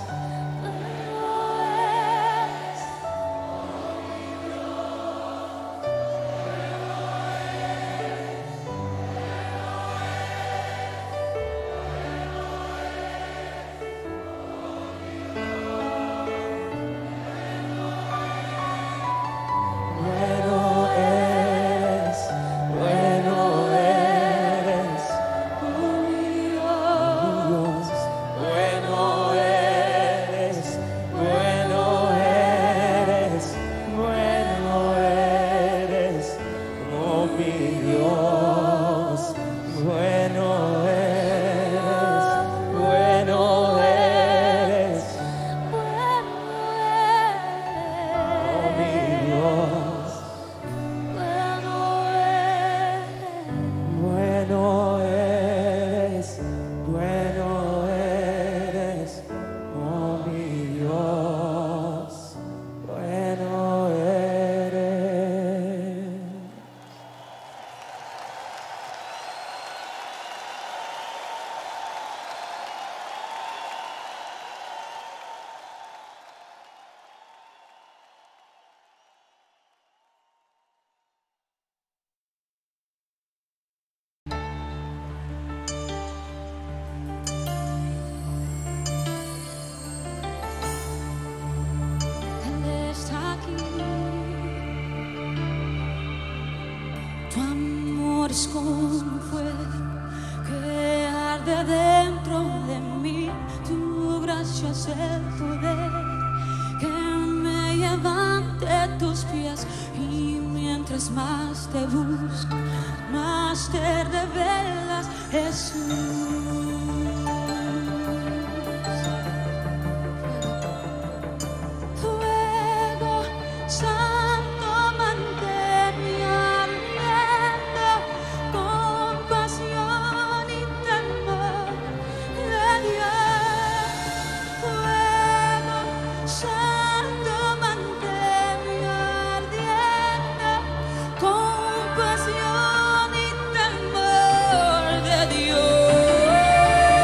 A: Es como un fuego que arde dentro de mí. Tu gracia es el poder que me lleva ante tus pies. Y mientras más te busco, más te revelas, Jesús. Fuego santo, mantén ardiendo compasión y temor de Dios. Fuego santo, mantén ardiendo compasión y temor de Dios.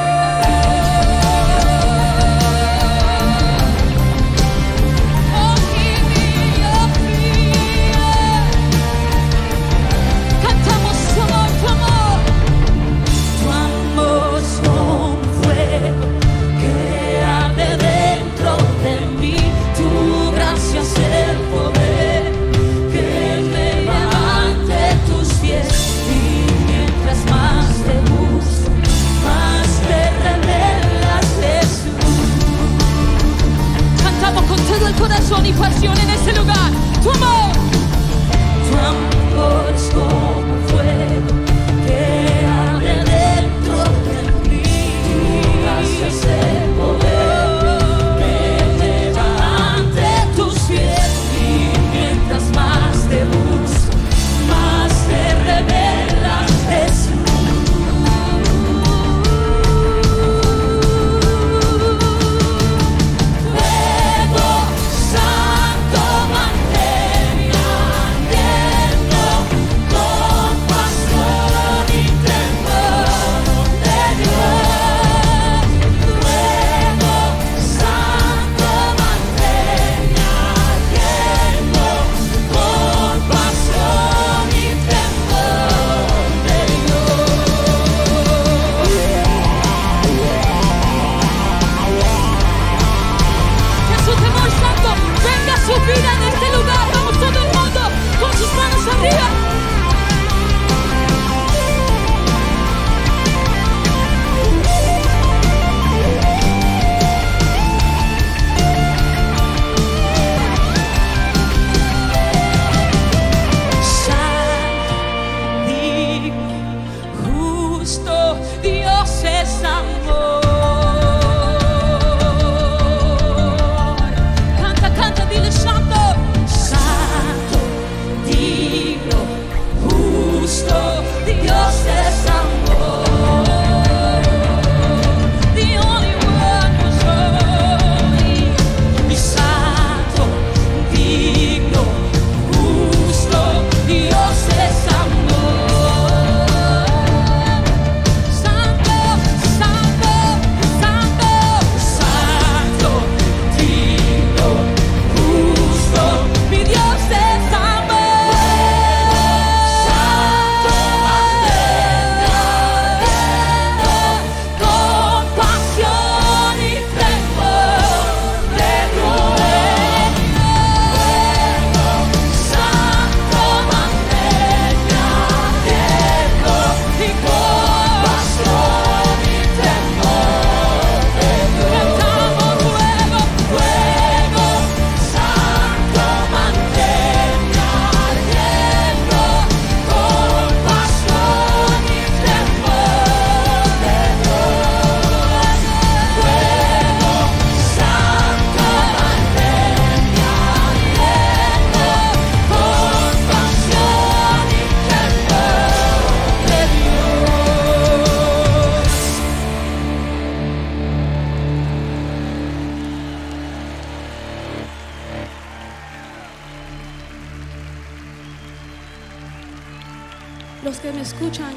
C: Los que me escuchan,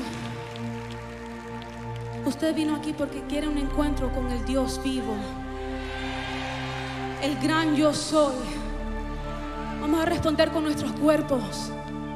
C: usted vino aquí porque quiere un encuentro con el Dios vivo, el gran yo soy. Vamos a responder con nuestros cuerpos.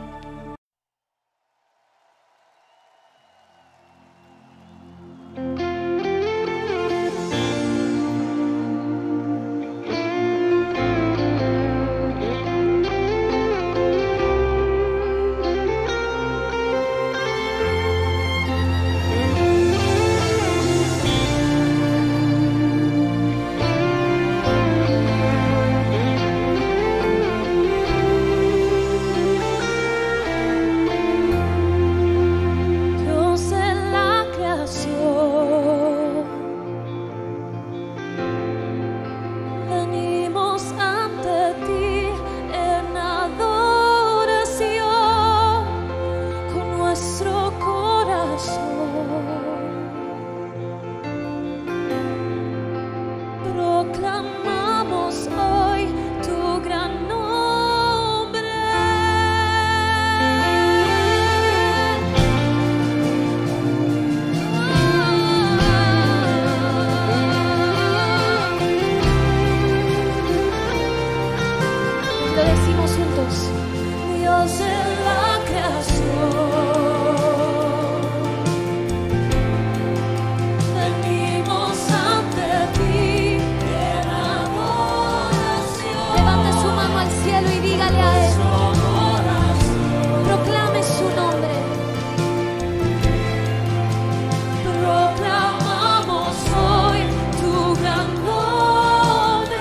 C: Proclamamos hoy tu gran nombre. Lo decimos juntos. Dios de la creación. Y dígale a Él, proclame su nombre. Proclamamos hoy tu gran nombre.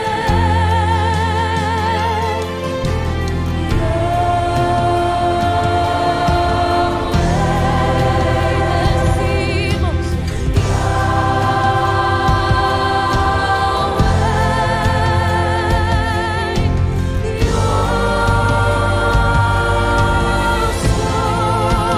C: Decimos Dios.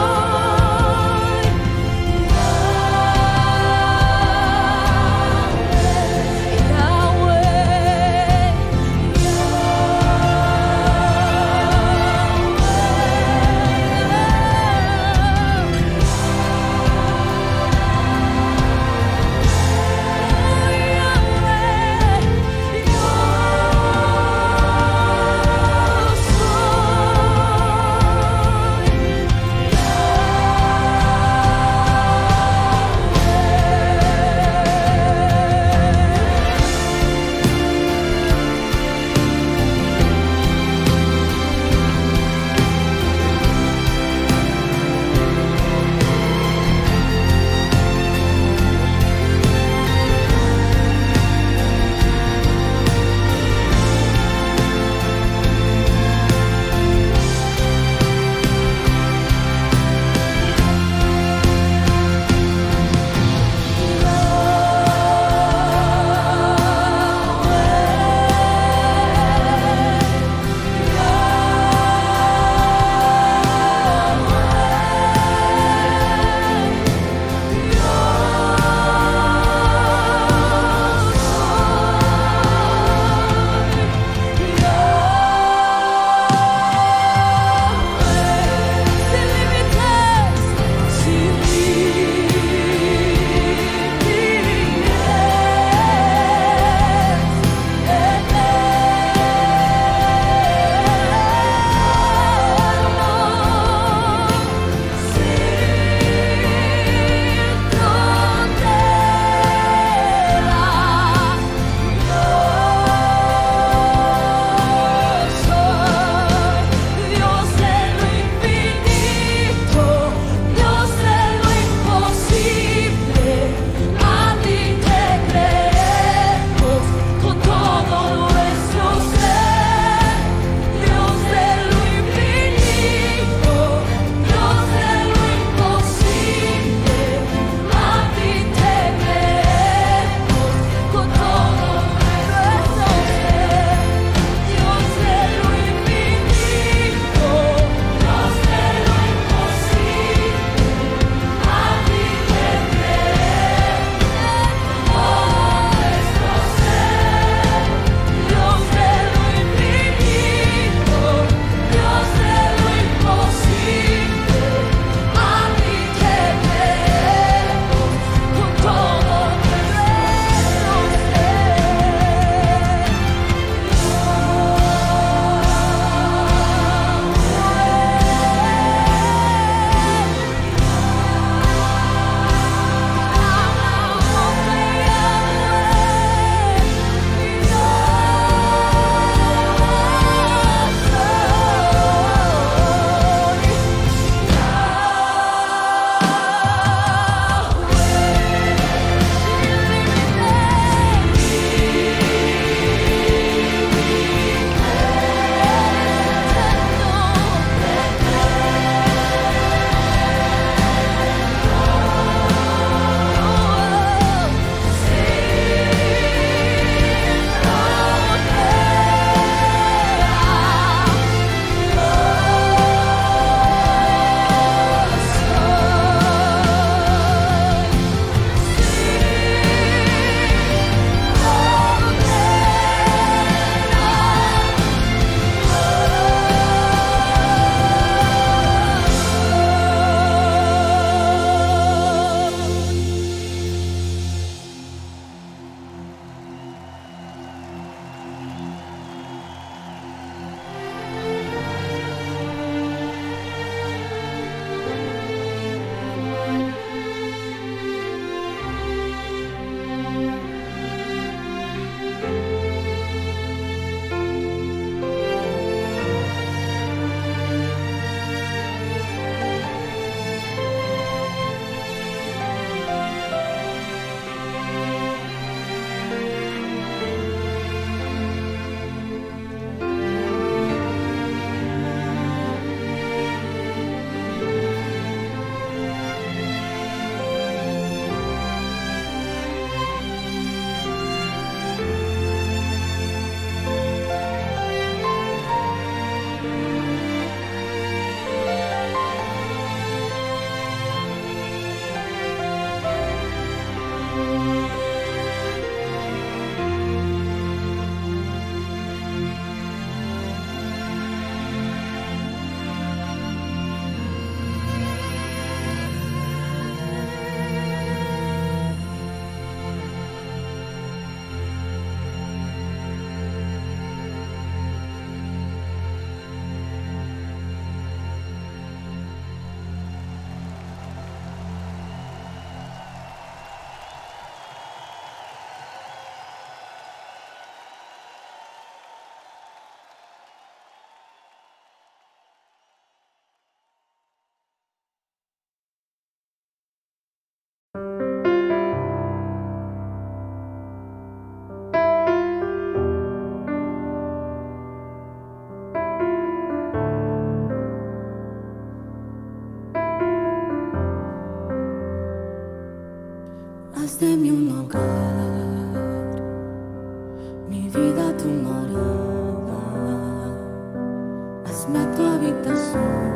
C: haz de mí un hogar, mi vida tu morada, hazme tu habitación,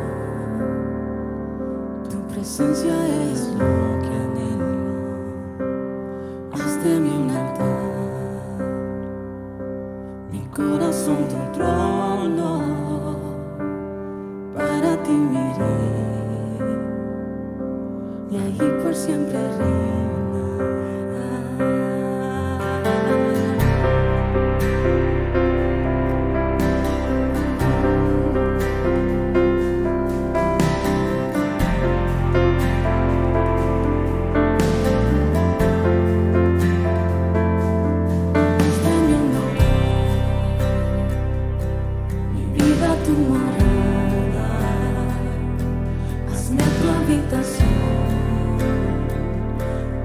C: tu presencia es lo que anhelo, haz de mí un altar, mi corazón tu trono, para ti miré, y allí por siempre reina. Tu morada, hazme tu habitación,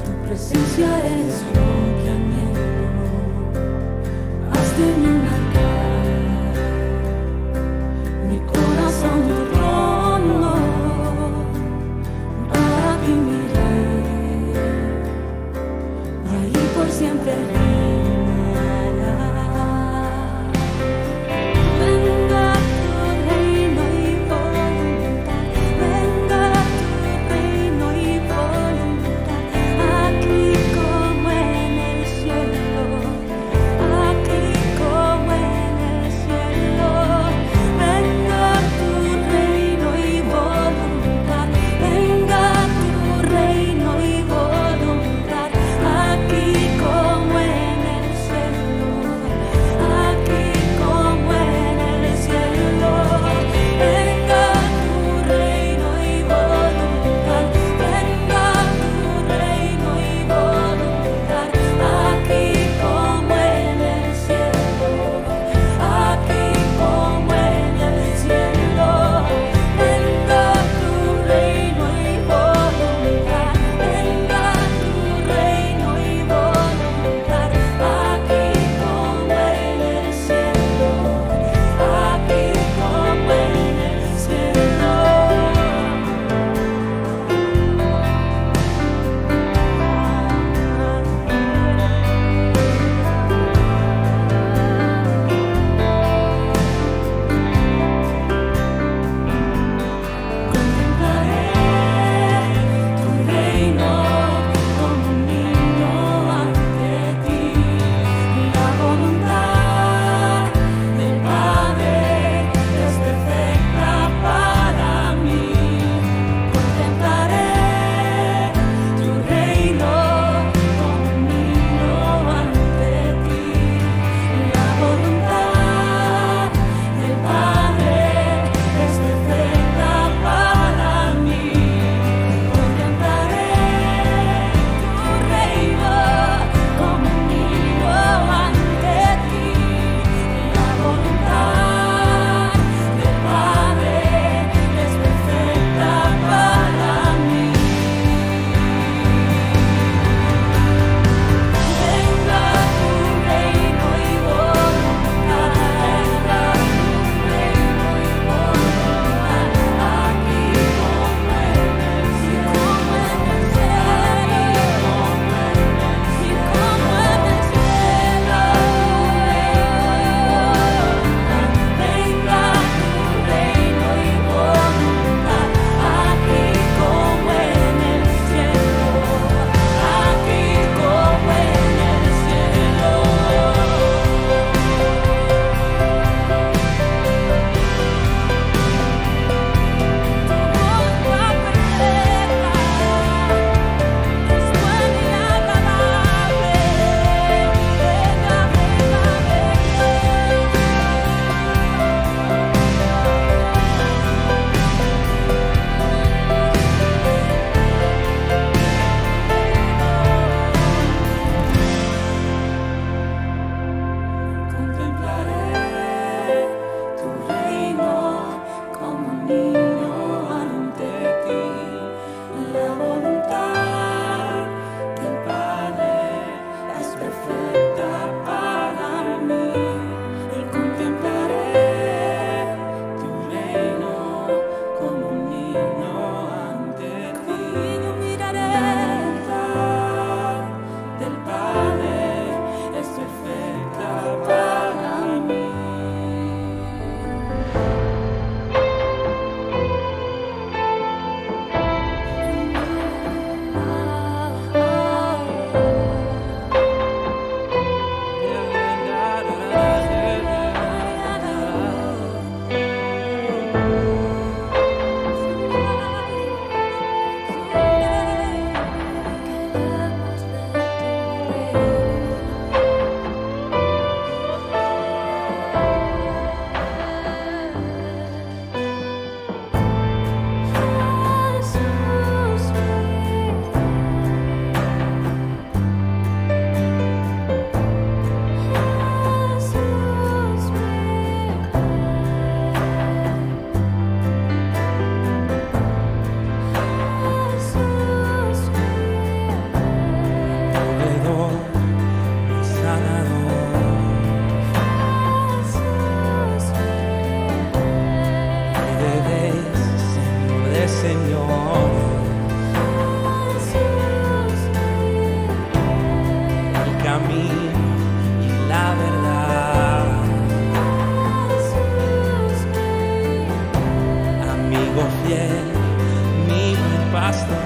E: amigo fiel, mi buen pastor.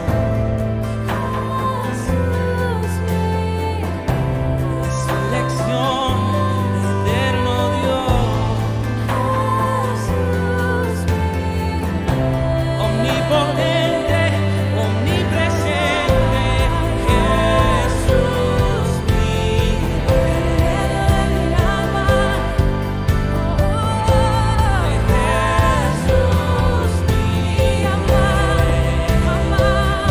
E: Resurrección, eterno Dios, omnipotente, omnipresente, Jesús mi Rey, Jesús mi amado,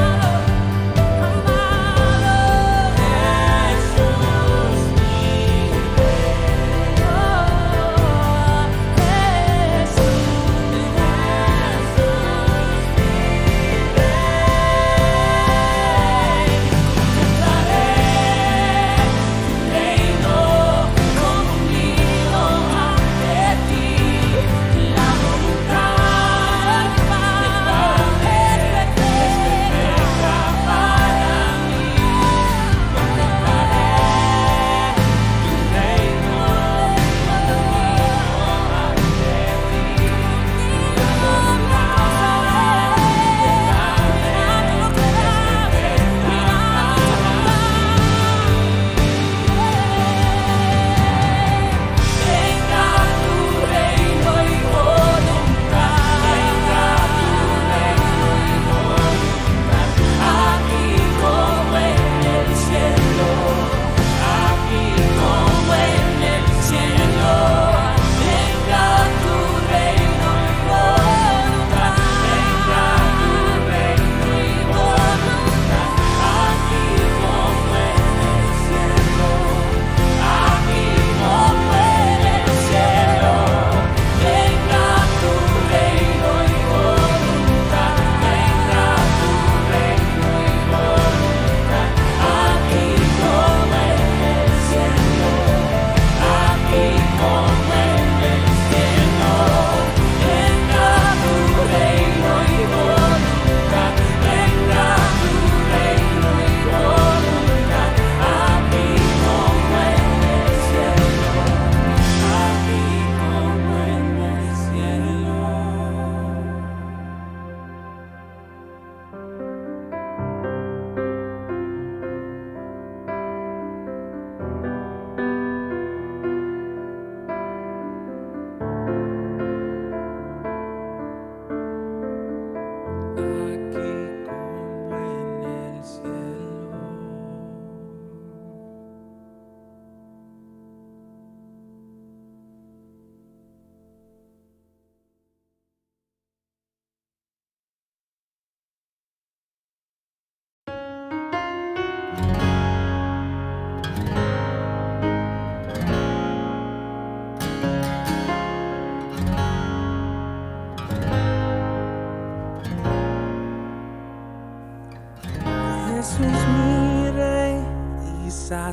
E: Jesús mi Rey y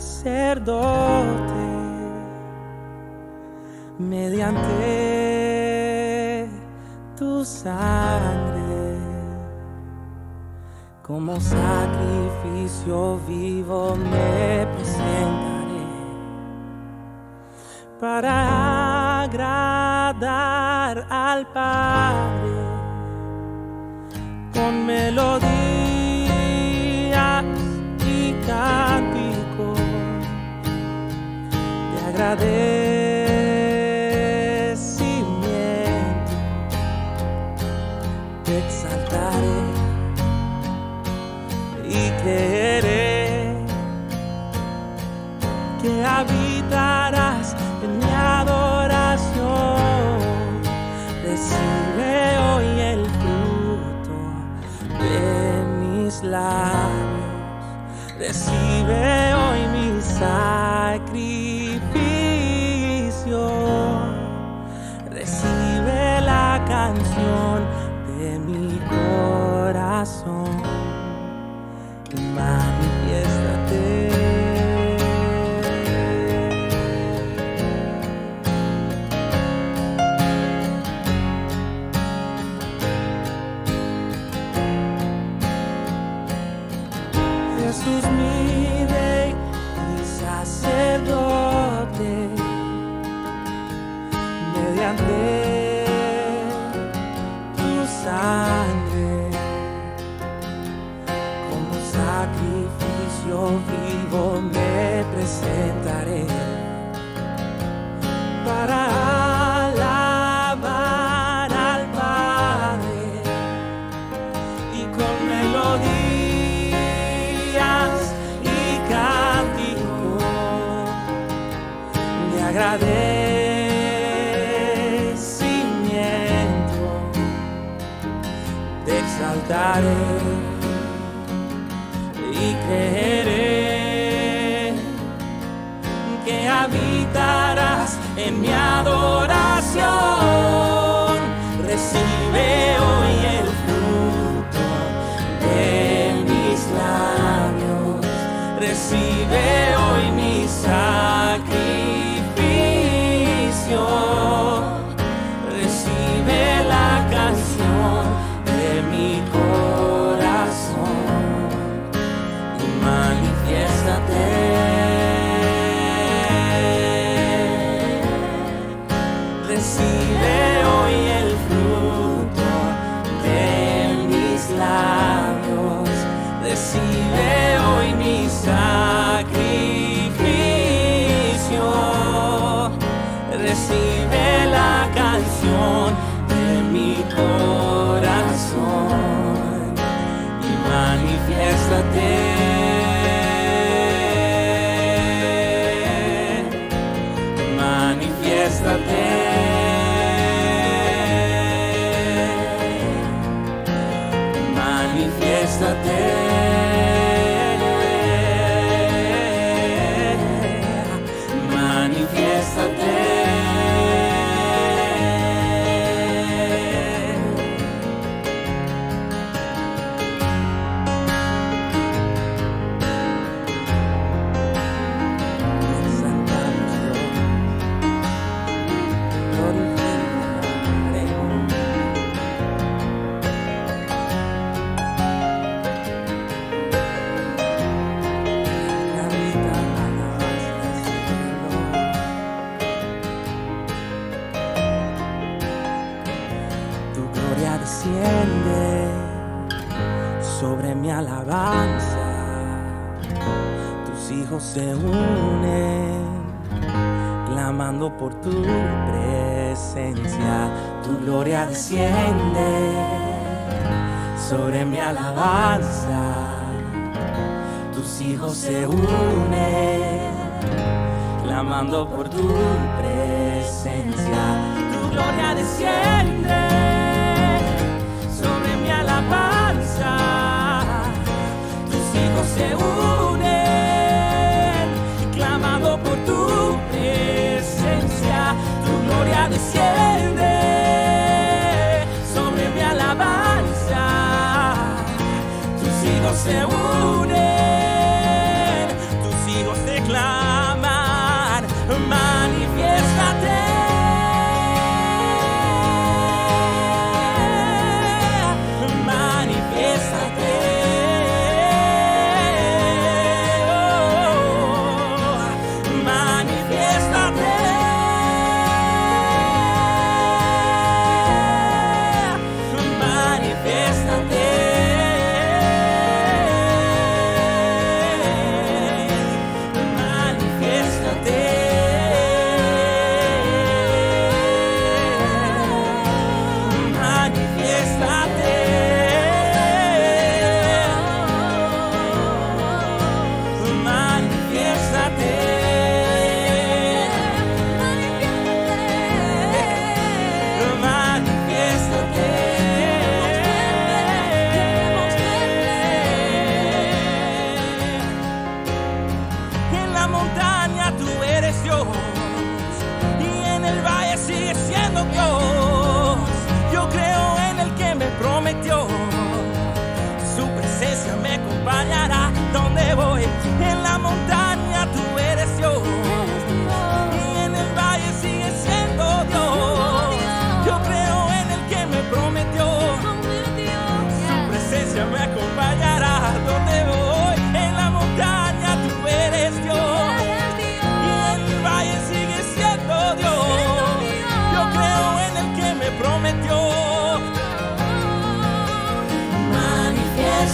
E: sacerdote, mediante tu sangre, como sacrificio vivo me presentaré para agradar al Padre con melodías y cánticos de agradecimiento. Te exaltaré y creeré que habitarás en mi adoración. Recibe hoy el fruto de mis labios, recibe hoy mi sacrificio, recibe la canción de mi corazón y manifiéstate. Jesús mi Rey y sacerdote, mediante tu sangre, como sacrificio vivo me presentaré para alabar al Padre, y con melodías y cánticos de agradecimiento te exaltaré y creeré que habitarás en mi adoración. Recibe hoy el fruto de mis labios, recibe hoy mi sacrificio, recibe la canción de mi corazón y manifiéstate. Recibe hoy el fruto de mis labios, recibe hoy mi sacrificio, recibe la canción de mi corazón y manifiéstate. Manifiéstate. Manifiéstate, manifiéstate. Exaltamos, Dios, glorificaremos. Tu gloria desciende sobre mi alabanza, tus hijos se unen clamando por tu presencia. Tu gloria desciende sobre mi alabanza, tus hijos se unen clamando por tu presencia. Tu gloria desciende sobre mi alabanza, tus hijos se unen clamando por tu presencia. Tu gloria desciende sobre mi alabanza, tus hijos se unen, tus hijos te claman. Manifiéstate,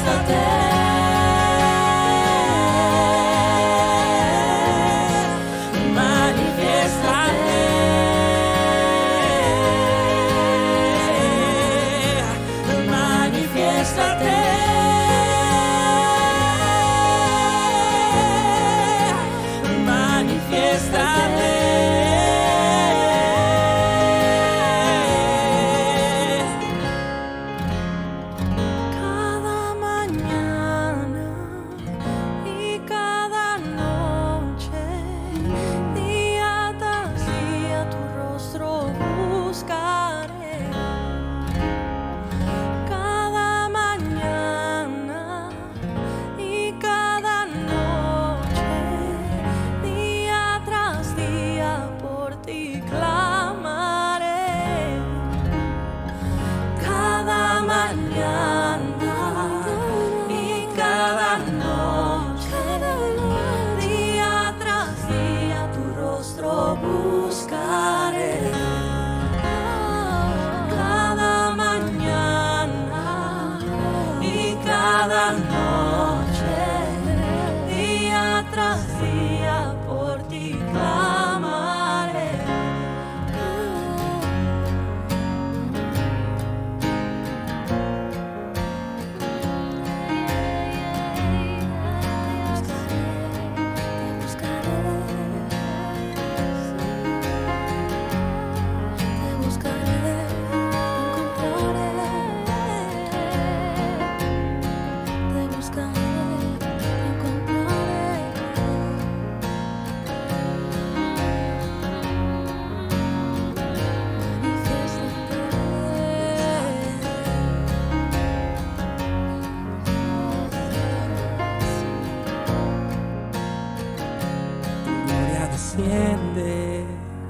E: desciende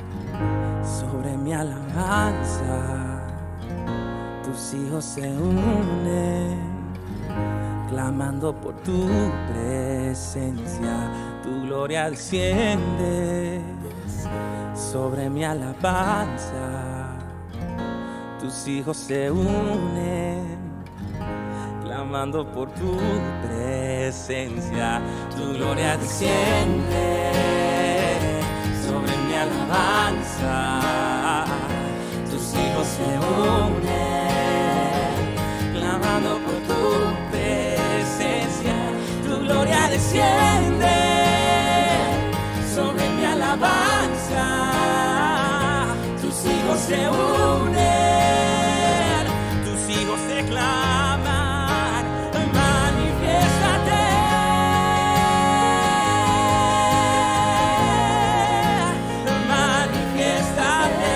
E: sobre mi alabanza. Tus hijos se unen, clamando por tu presencia. Tu gloria desciende sobre mi alabanza. Tus hijos se unen, clamando por tu presencia. Tu gloria desciende sobre mi alabanza. Tus hijos se unen, clamando por tu presencia. Tu gloria desciende sobre mi alabanza. Tus hijos se unen, tus hijos se claman. Manifiéstate, manifiéstate,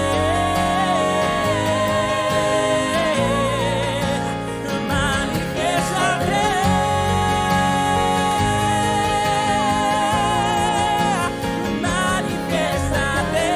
E: manifiéstate, manifiéstate.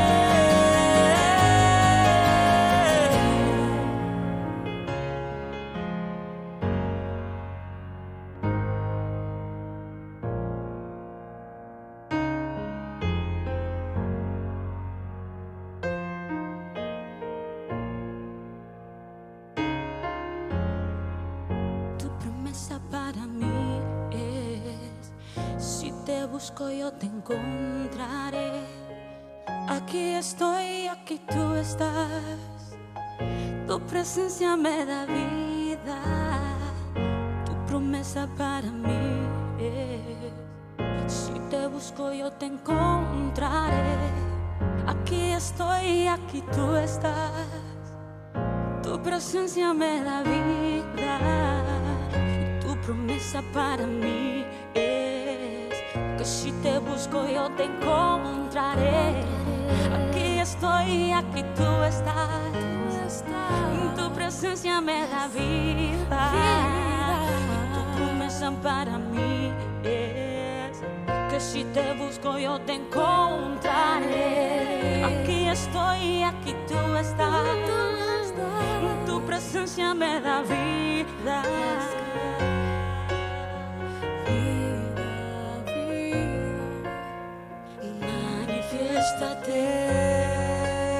A: Tu promesa para mí es: si te busco yo te encontraré. Aquí estoy, aquí tú estás. Tu presencia me da vida. Tu promesa para mí es: si te busco yo te encontraré. Aquí estoy, aquí tú estás. Tu presencia me da vida. Y tu promesa para mí es que si te busco yo te encontraré. Aquí estoy, aquí tú estás. Tu presencia me da vida. Y tu promesa para mí es que si te busco yo te encontraré. Aquí estoy, aquí tú estás. Tu presencia me da vida.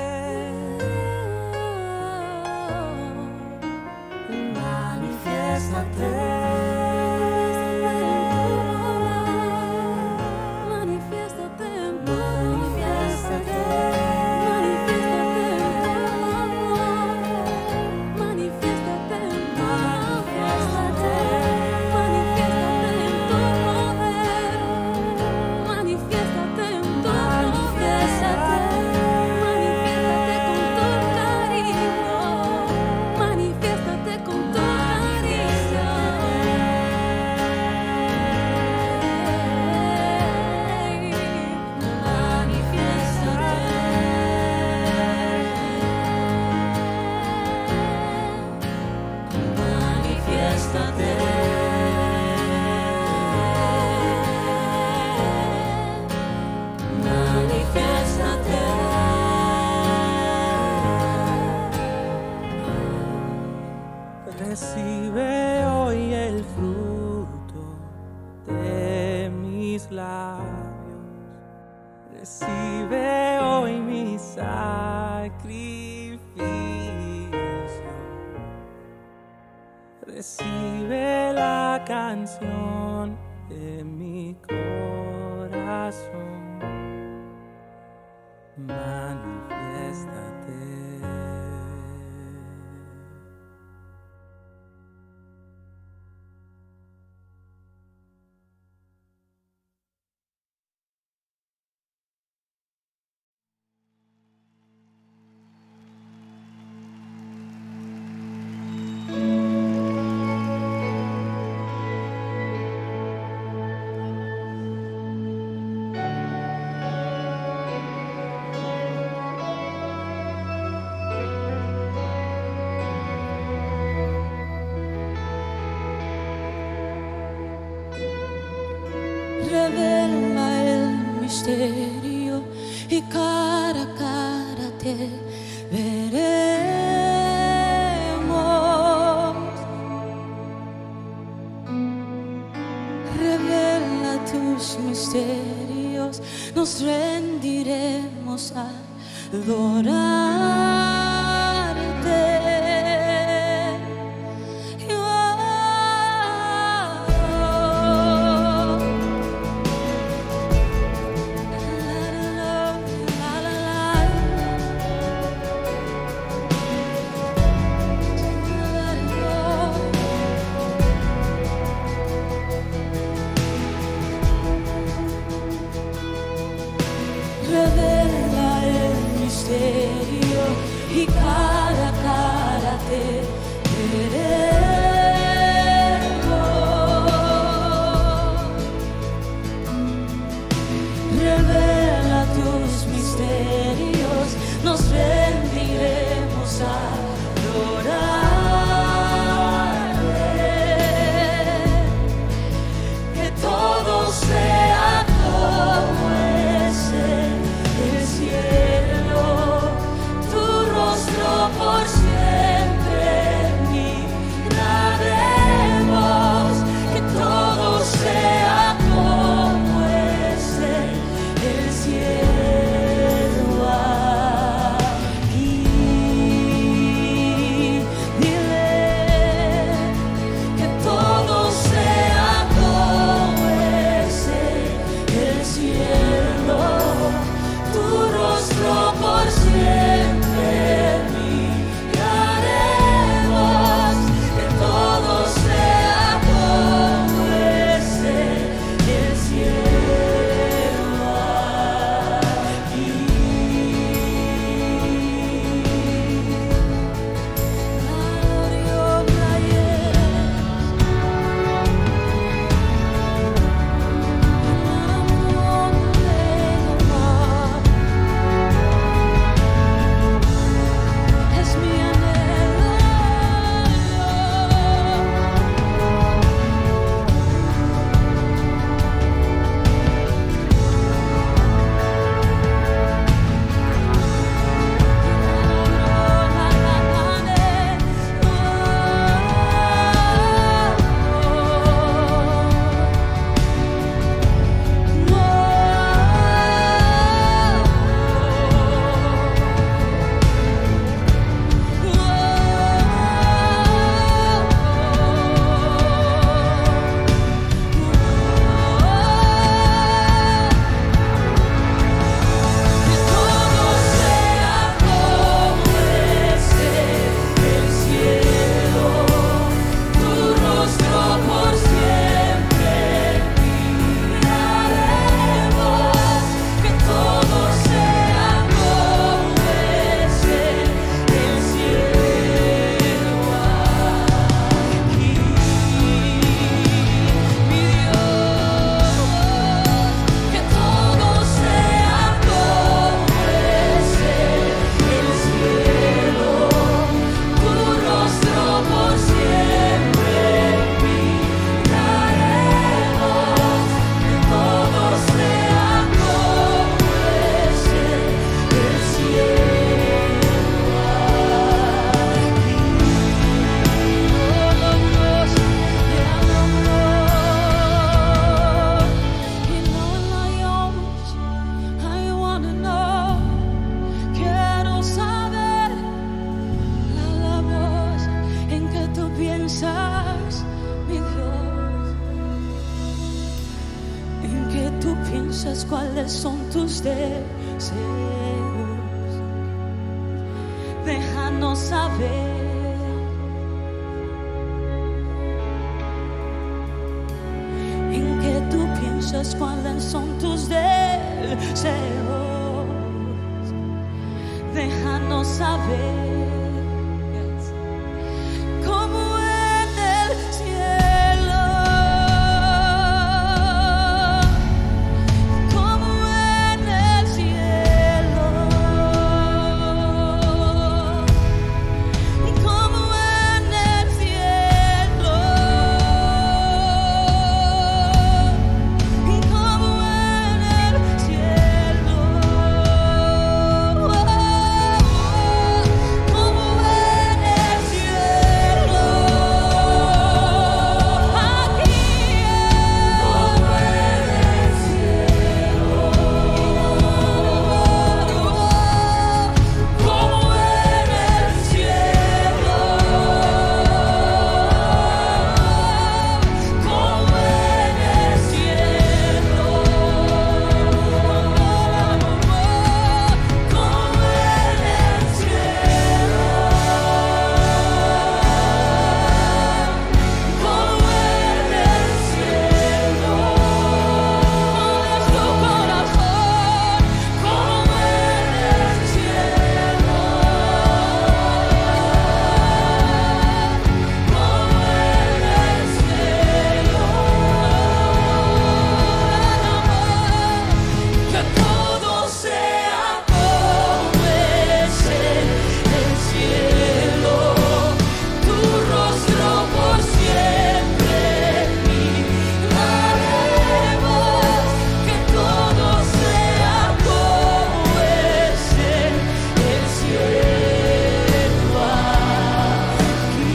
A: Manifiéstate,
E: Recibe hoy el fruto de mis labios. Recibe hoy mi sacrificio. Recibe la canción de mi corazón. Manifiéstate.
C: Revela el misterio y cara a cara te veremos. Revela tus misterios, nos rendiremos a adorarte. Revela el misterio y cara a cara te veremos. Revela tus misterios, nos rendiremos a adorarte. Que todo sea como es en el cielo, tu rostro por siempre en mí piensas, mi Dios? ¿En qué tú piensas? ¿Cuáles son tus deseos? Déjanos saber. ¿En qué tú piensas? ¿Cuáles son tus deseos? Déjanos saber. Como en el cielo, como en el cielo, como en el cielo, como en el cielo, como en el cielo, aquí como en el cielo, como en el cielo, como en el cielo, como en el cielo, como en el cielo, mueves tu corazón, como en el cielo, como en el cielo, que todo sea como es en el cielo, tu rostro por siempre miraremos, que todo sea como es en el cielo aquí.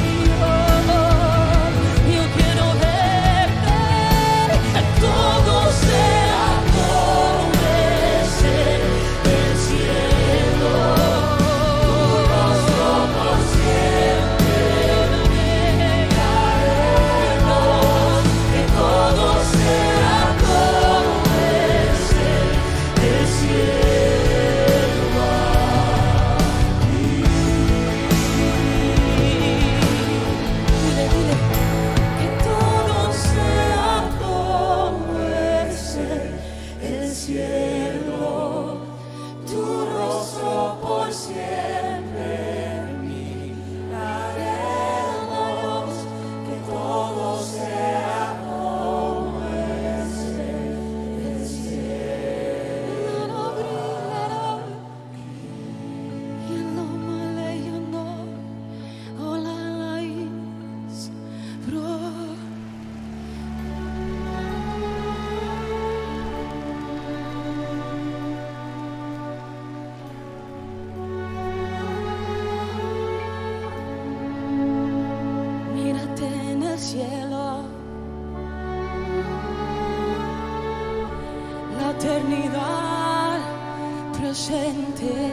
C: Yo quiero verte, que todo sea como es en el cielo, tu rostro por siempre miraremos, que todo sea como es en el cielo aquí. Dile, dile, que todo sea como es en el cielo, tu rostro por siempre miraremos, que todo sea como es en el cielo. Y en lo malo yo no, hola la is, bro. Mírate en el cielo, la eternidad presente.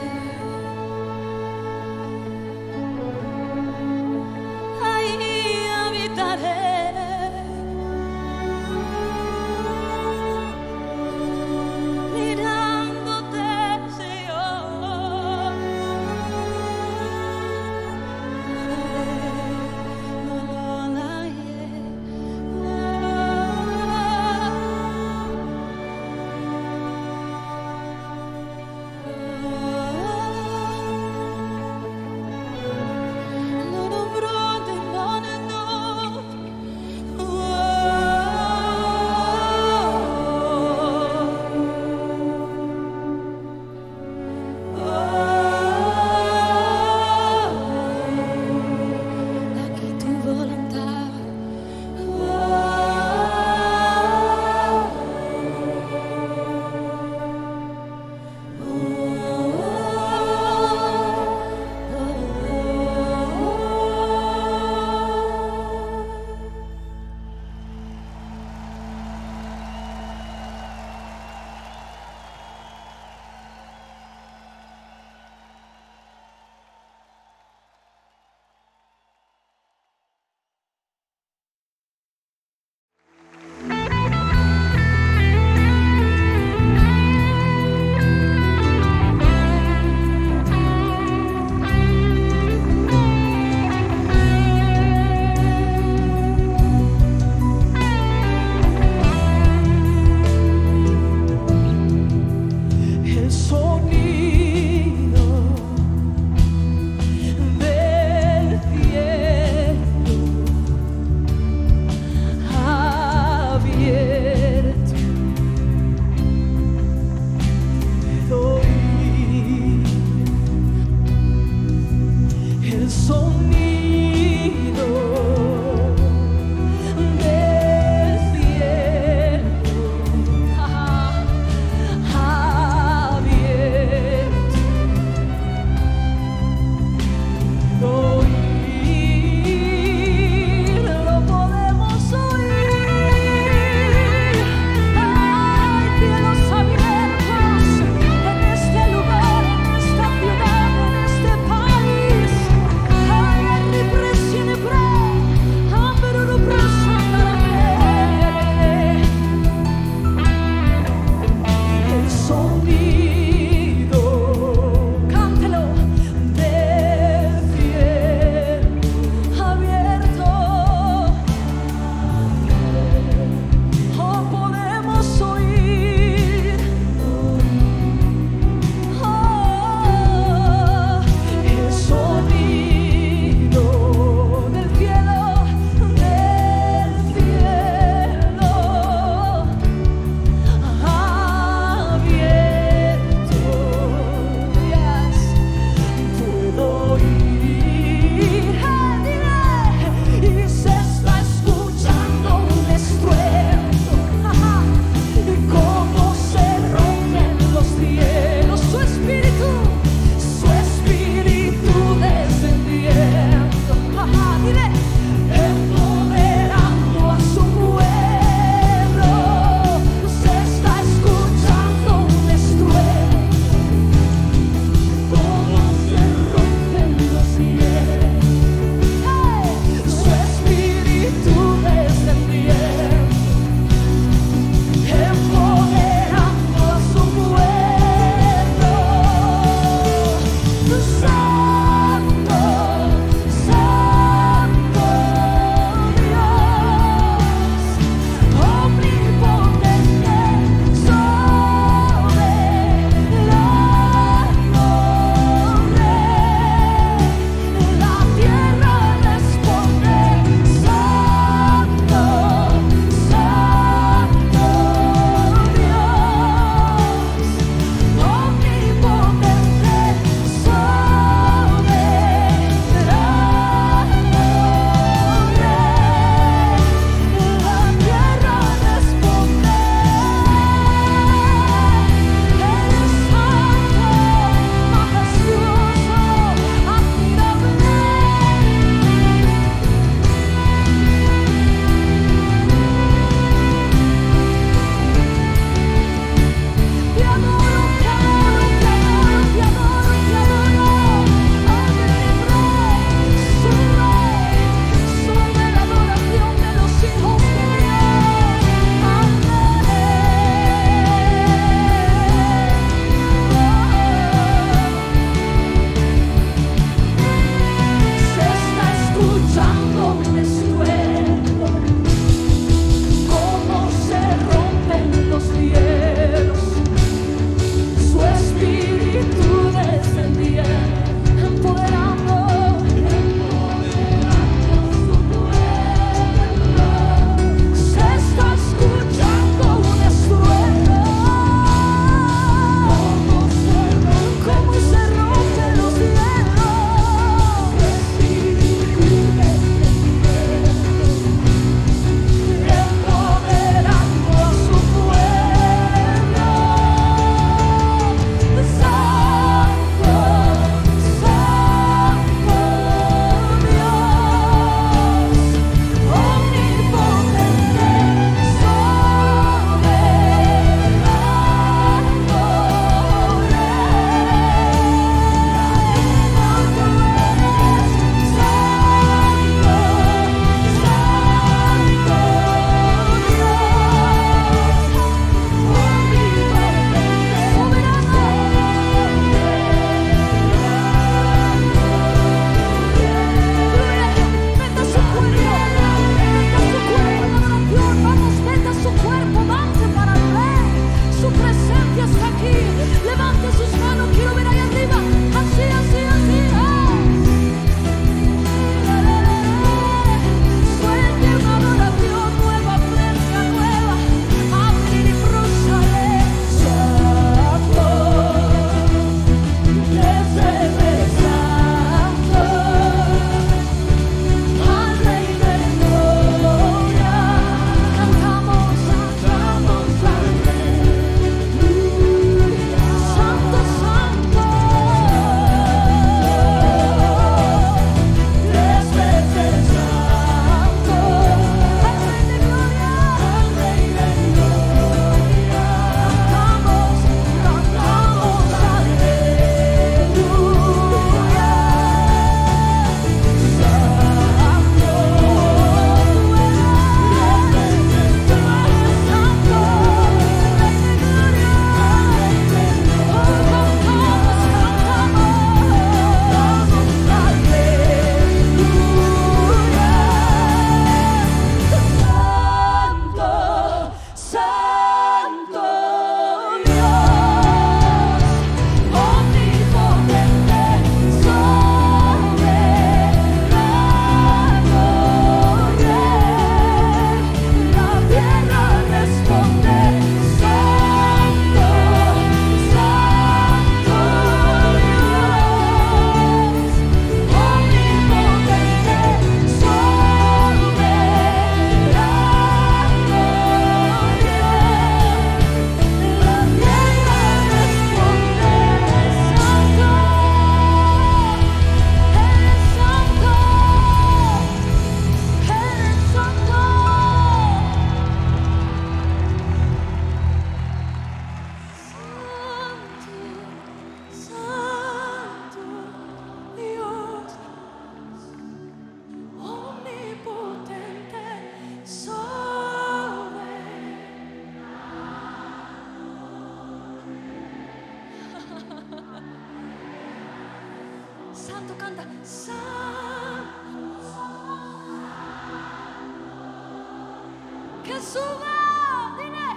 C: Ahí habitaré, mirándote, Señor. No, no, nadie, no. Santo, canta. Santo. Que suba, dile.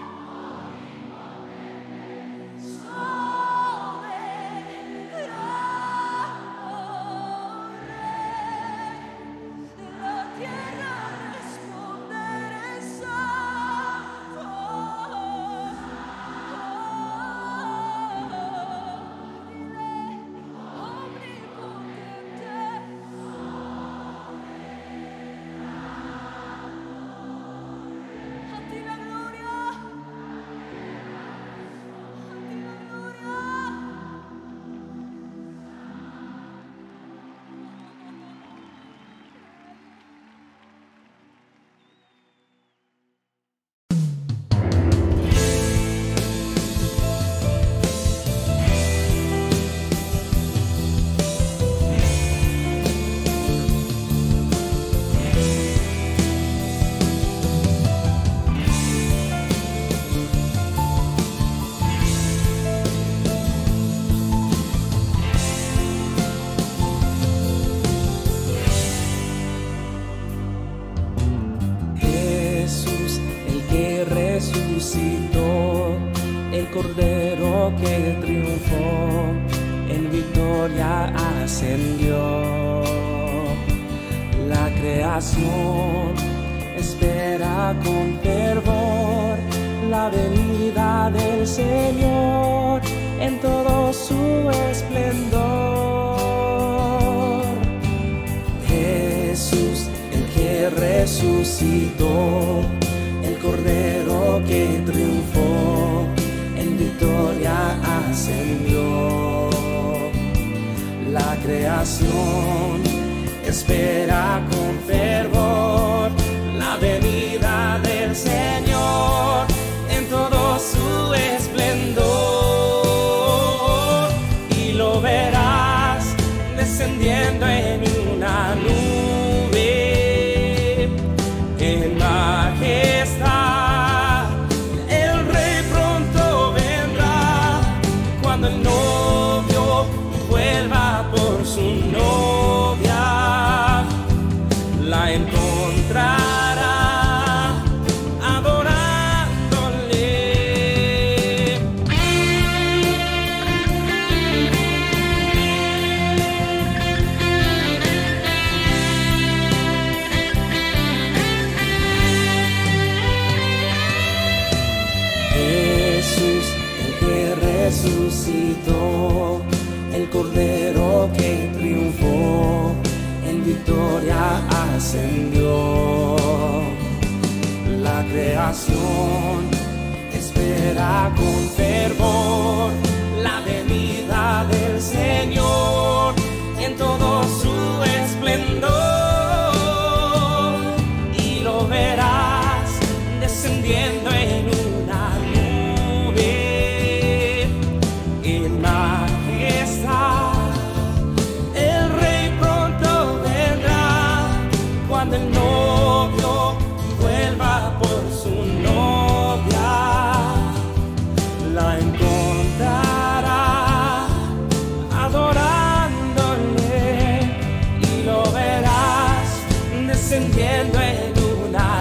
E: El Cordero que triunfó, en victoria ascendió. La creación espera con fervor la venida del Señor en todo su esplendor. Jesús, el que resucitó, el Cordero que triunfó, en victoria ascendió. La creación espera con fervor la venida del Señor en todo su esplendor. Y lo verás descendiendo en una nube en majestad. El Rey pronto vendrá cuando el novio vuelva por su novia. La encontrará adorándole. Jesús, el que resucitó, el Cordero que triunfó, en victoria ascendió. La creación espera con fervor la venida del Señor en todo su esplendor. Y lo verás descendiendo en una nube en majestad. El Rey pronto vendrá cuando el novio vuelva por su novia. La encontrará adorándole. Y lo verás descendiendo en una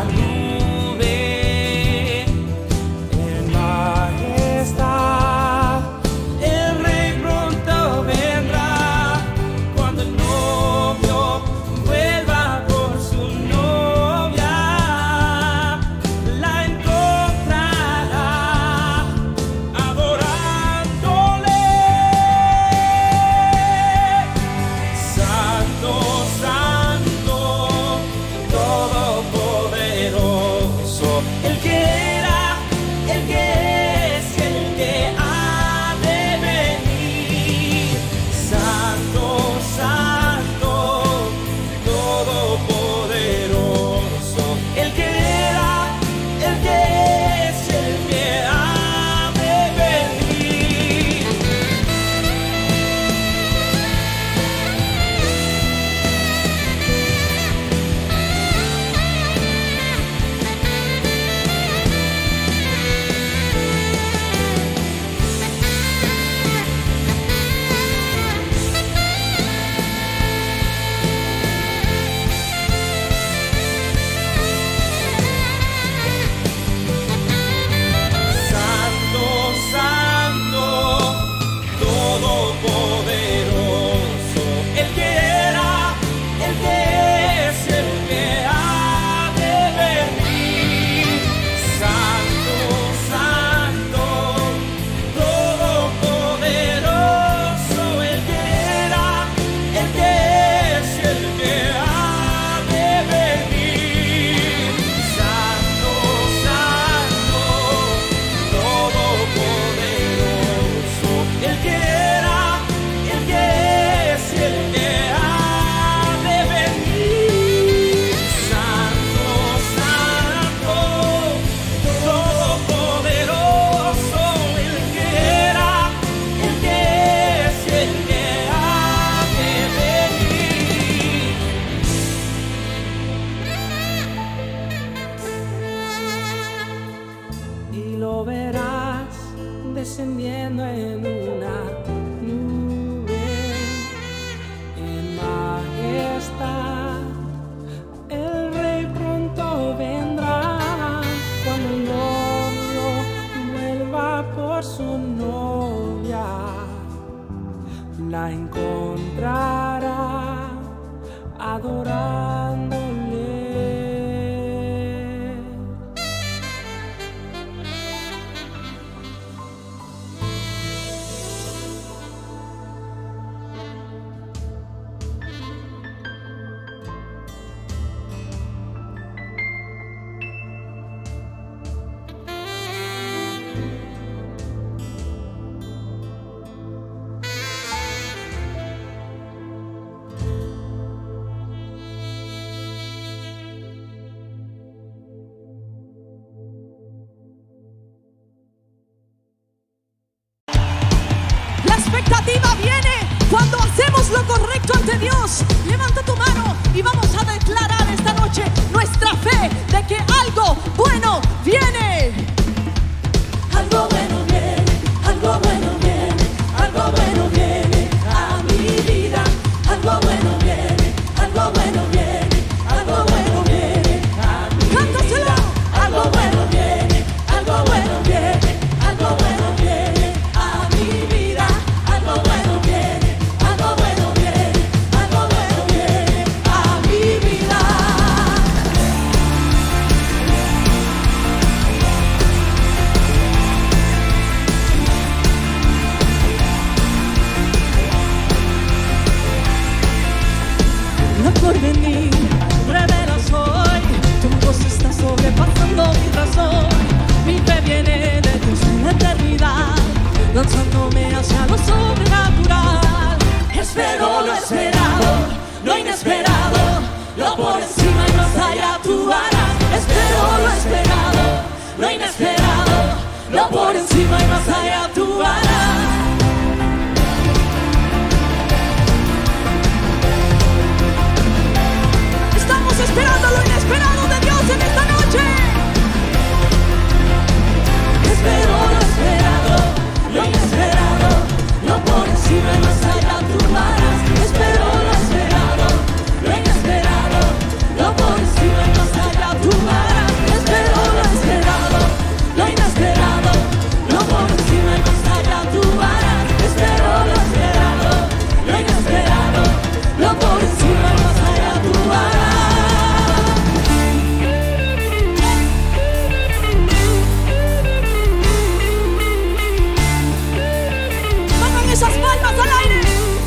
E: nube en majestad. El Rey pronto vendrá cuando el novio vuelva por su novia. La encontrará adorándole. Santo, santo, todo subiendo en una nube en majestad. El Rey pronto vendrá cuando el novio vuelva por su novia. La encontrará adorándole.
C: La expectativa viene cuando hacemos lo correcto ante Dios. Levanta tu mano y vamos a declarar esta noche nuestra fe de que algo bueno viene.
A: Algo bueno viene, algo bueno viene, algo bueno viene a mi vida. Algo bueno viene, algo bueno viene, algo bueno viene a mi
C: Cántaselo.
A: vida. Algo bueno viene, algo bueno viene, algo bueno viene a mi vida. Algo bueno viene, algo bueno viene, algo bueno viene a mi vida.
C: Lo por venir, revelas hoy. Tu voz está sobrepasando mi razón. Mi fe viene de Dios en la eternidad, lanzándome hacia lo sobrenatural.
A: Espero lo esperado, lo inesperado, lo por encima y más allá tú harás. Espero lo esperado, lo inesperado, lo por encima y más allá tú harás.
C: Estamos esperando lo inesperado de Dios en esta noche.
A: Espero lo esperado, lo inesperado, lo por encima y más allá tú harás. Espero lo esperado, lo inesperado, lo por encima y más allá tú harás. Espero lo esperado, lo inesperado, lo por encima y más allá tú harás. Espero lo esperado, lo inesperado, lo por encima y más allá tú harás.
C: Pongan esas palmas al aire.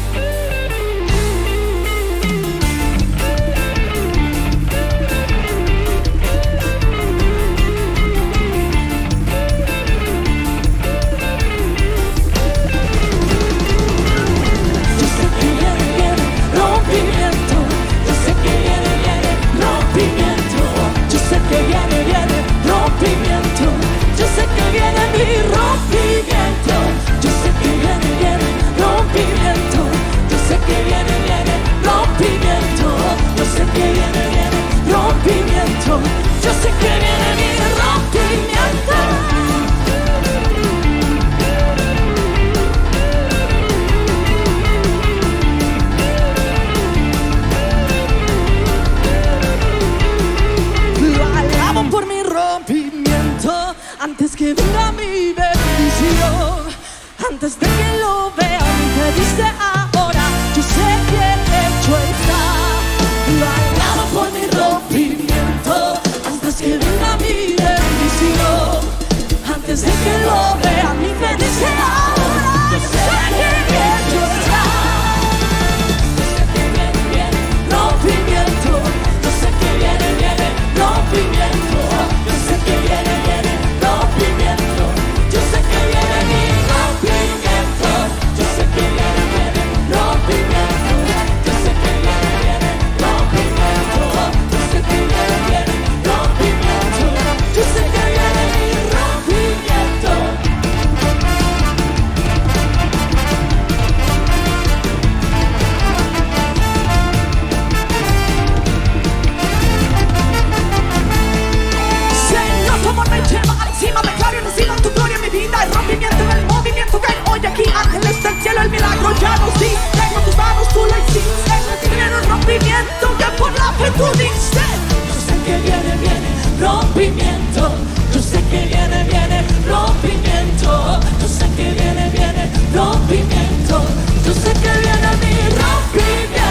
A: Yo sé que viene, viene rompimiento. Yo sé que viene, viene rompimiento. Yo sé que viene, viene rompimiento. Yo sé que viene mi rompimiento. Yo sé que viene, viene rompimiento. Yo sé que viene, viene rompimiento. Yo sé que viene, viene rompimiento. Yo sé que viene mi rompimiento.
C: Lo alabo por mi rompimiento, antes que venga mi bendición, antes de que lo vea mi fe dice ahora, yo sé que hecho está. Lo alabo por mi rompimiento, antes que venga mi bendición, antes de que lo vea mi fe dice ahora, yo sé que hecho está.
A: Yo sé que viene, viene rompimiento. Yo sé que viene, viene rompimiento. Yo sé que viene, viene rompimiento. Yo sé que viene mi rompimiento.
C: que tú diste. Yo sé que viene, viene rompimiento. Yo sé que viene, viene rompimiento. Yo sé que viene, viene rompimiento. Yo sé que viene mi rompimiento.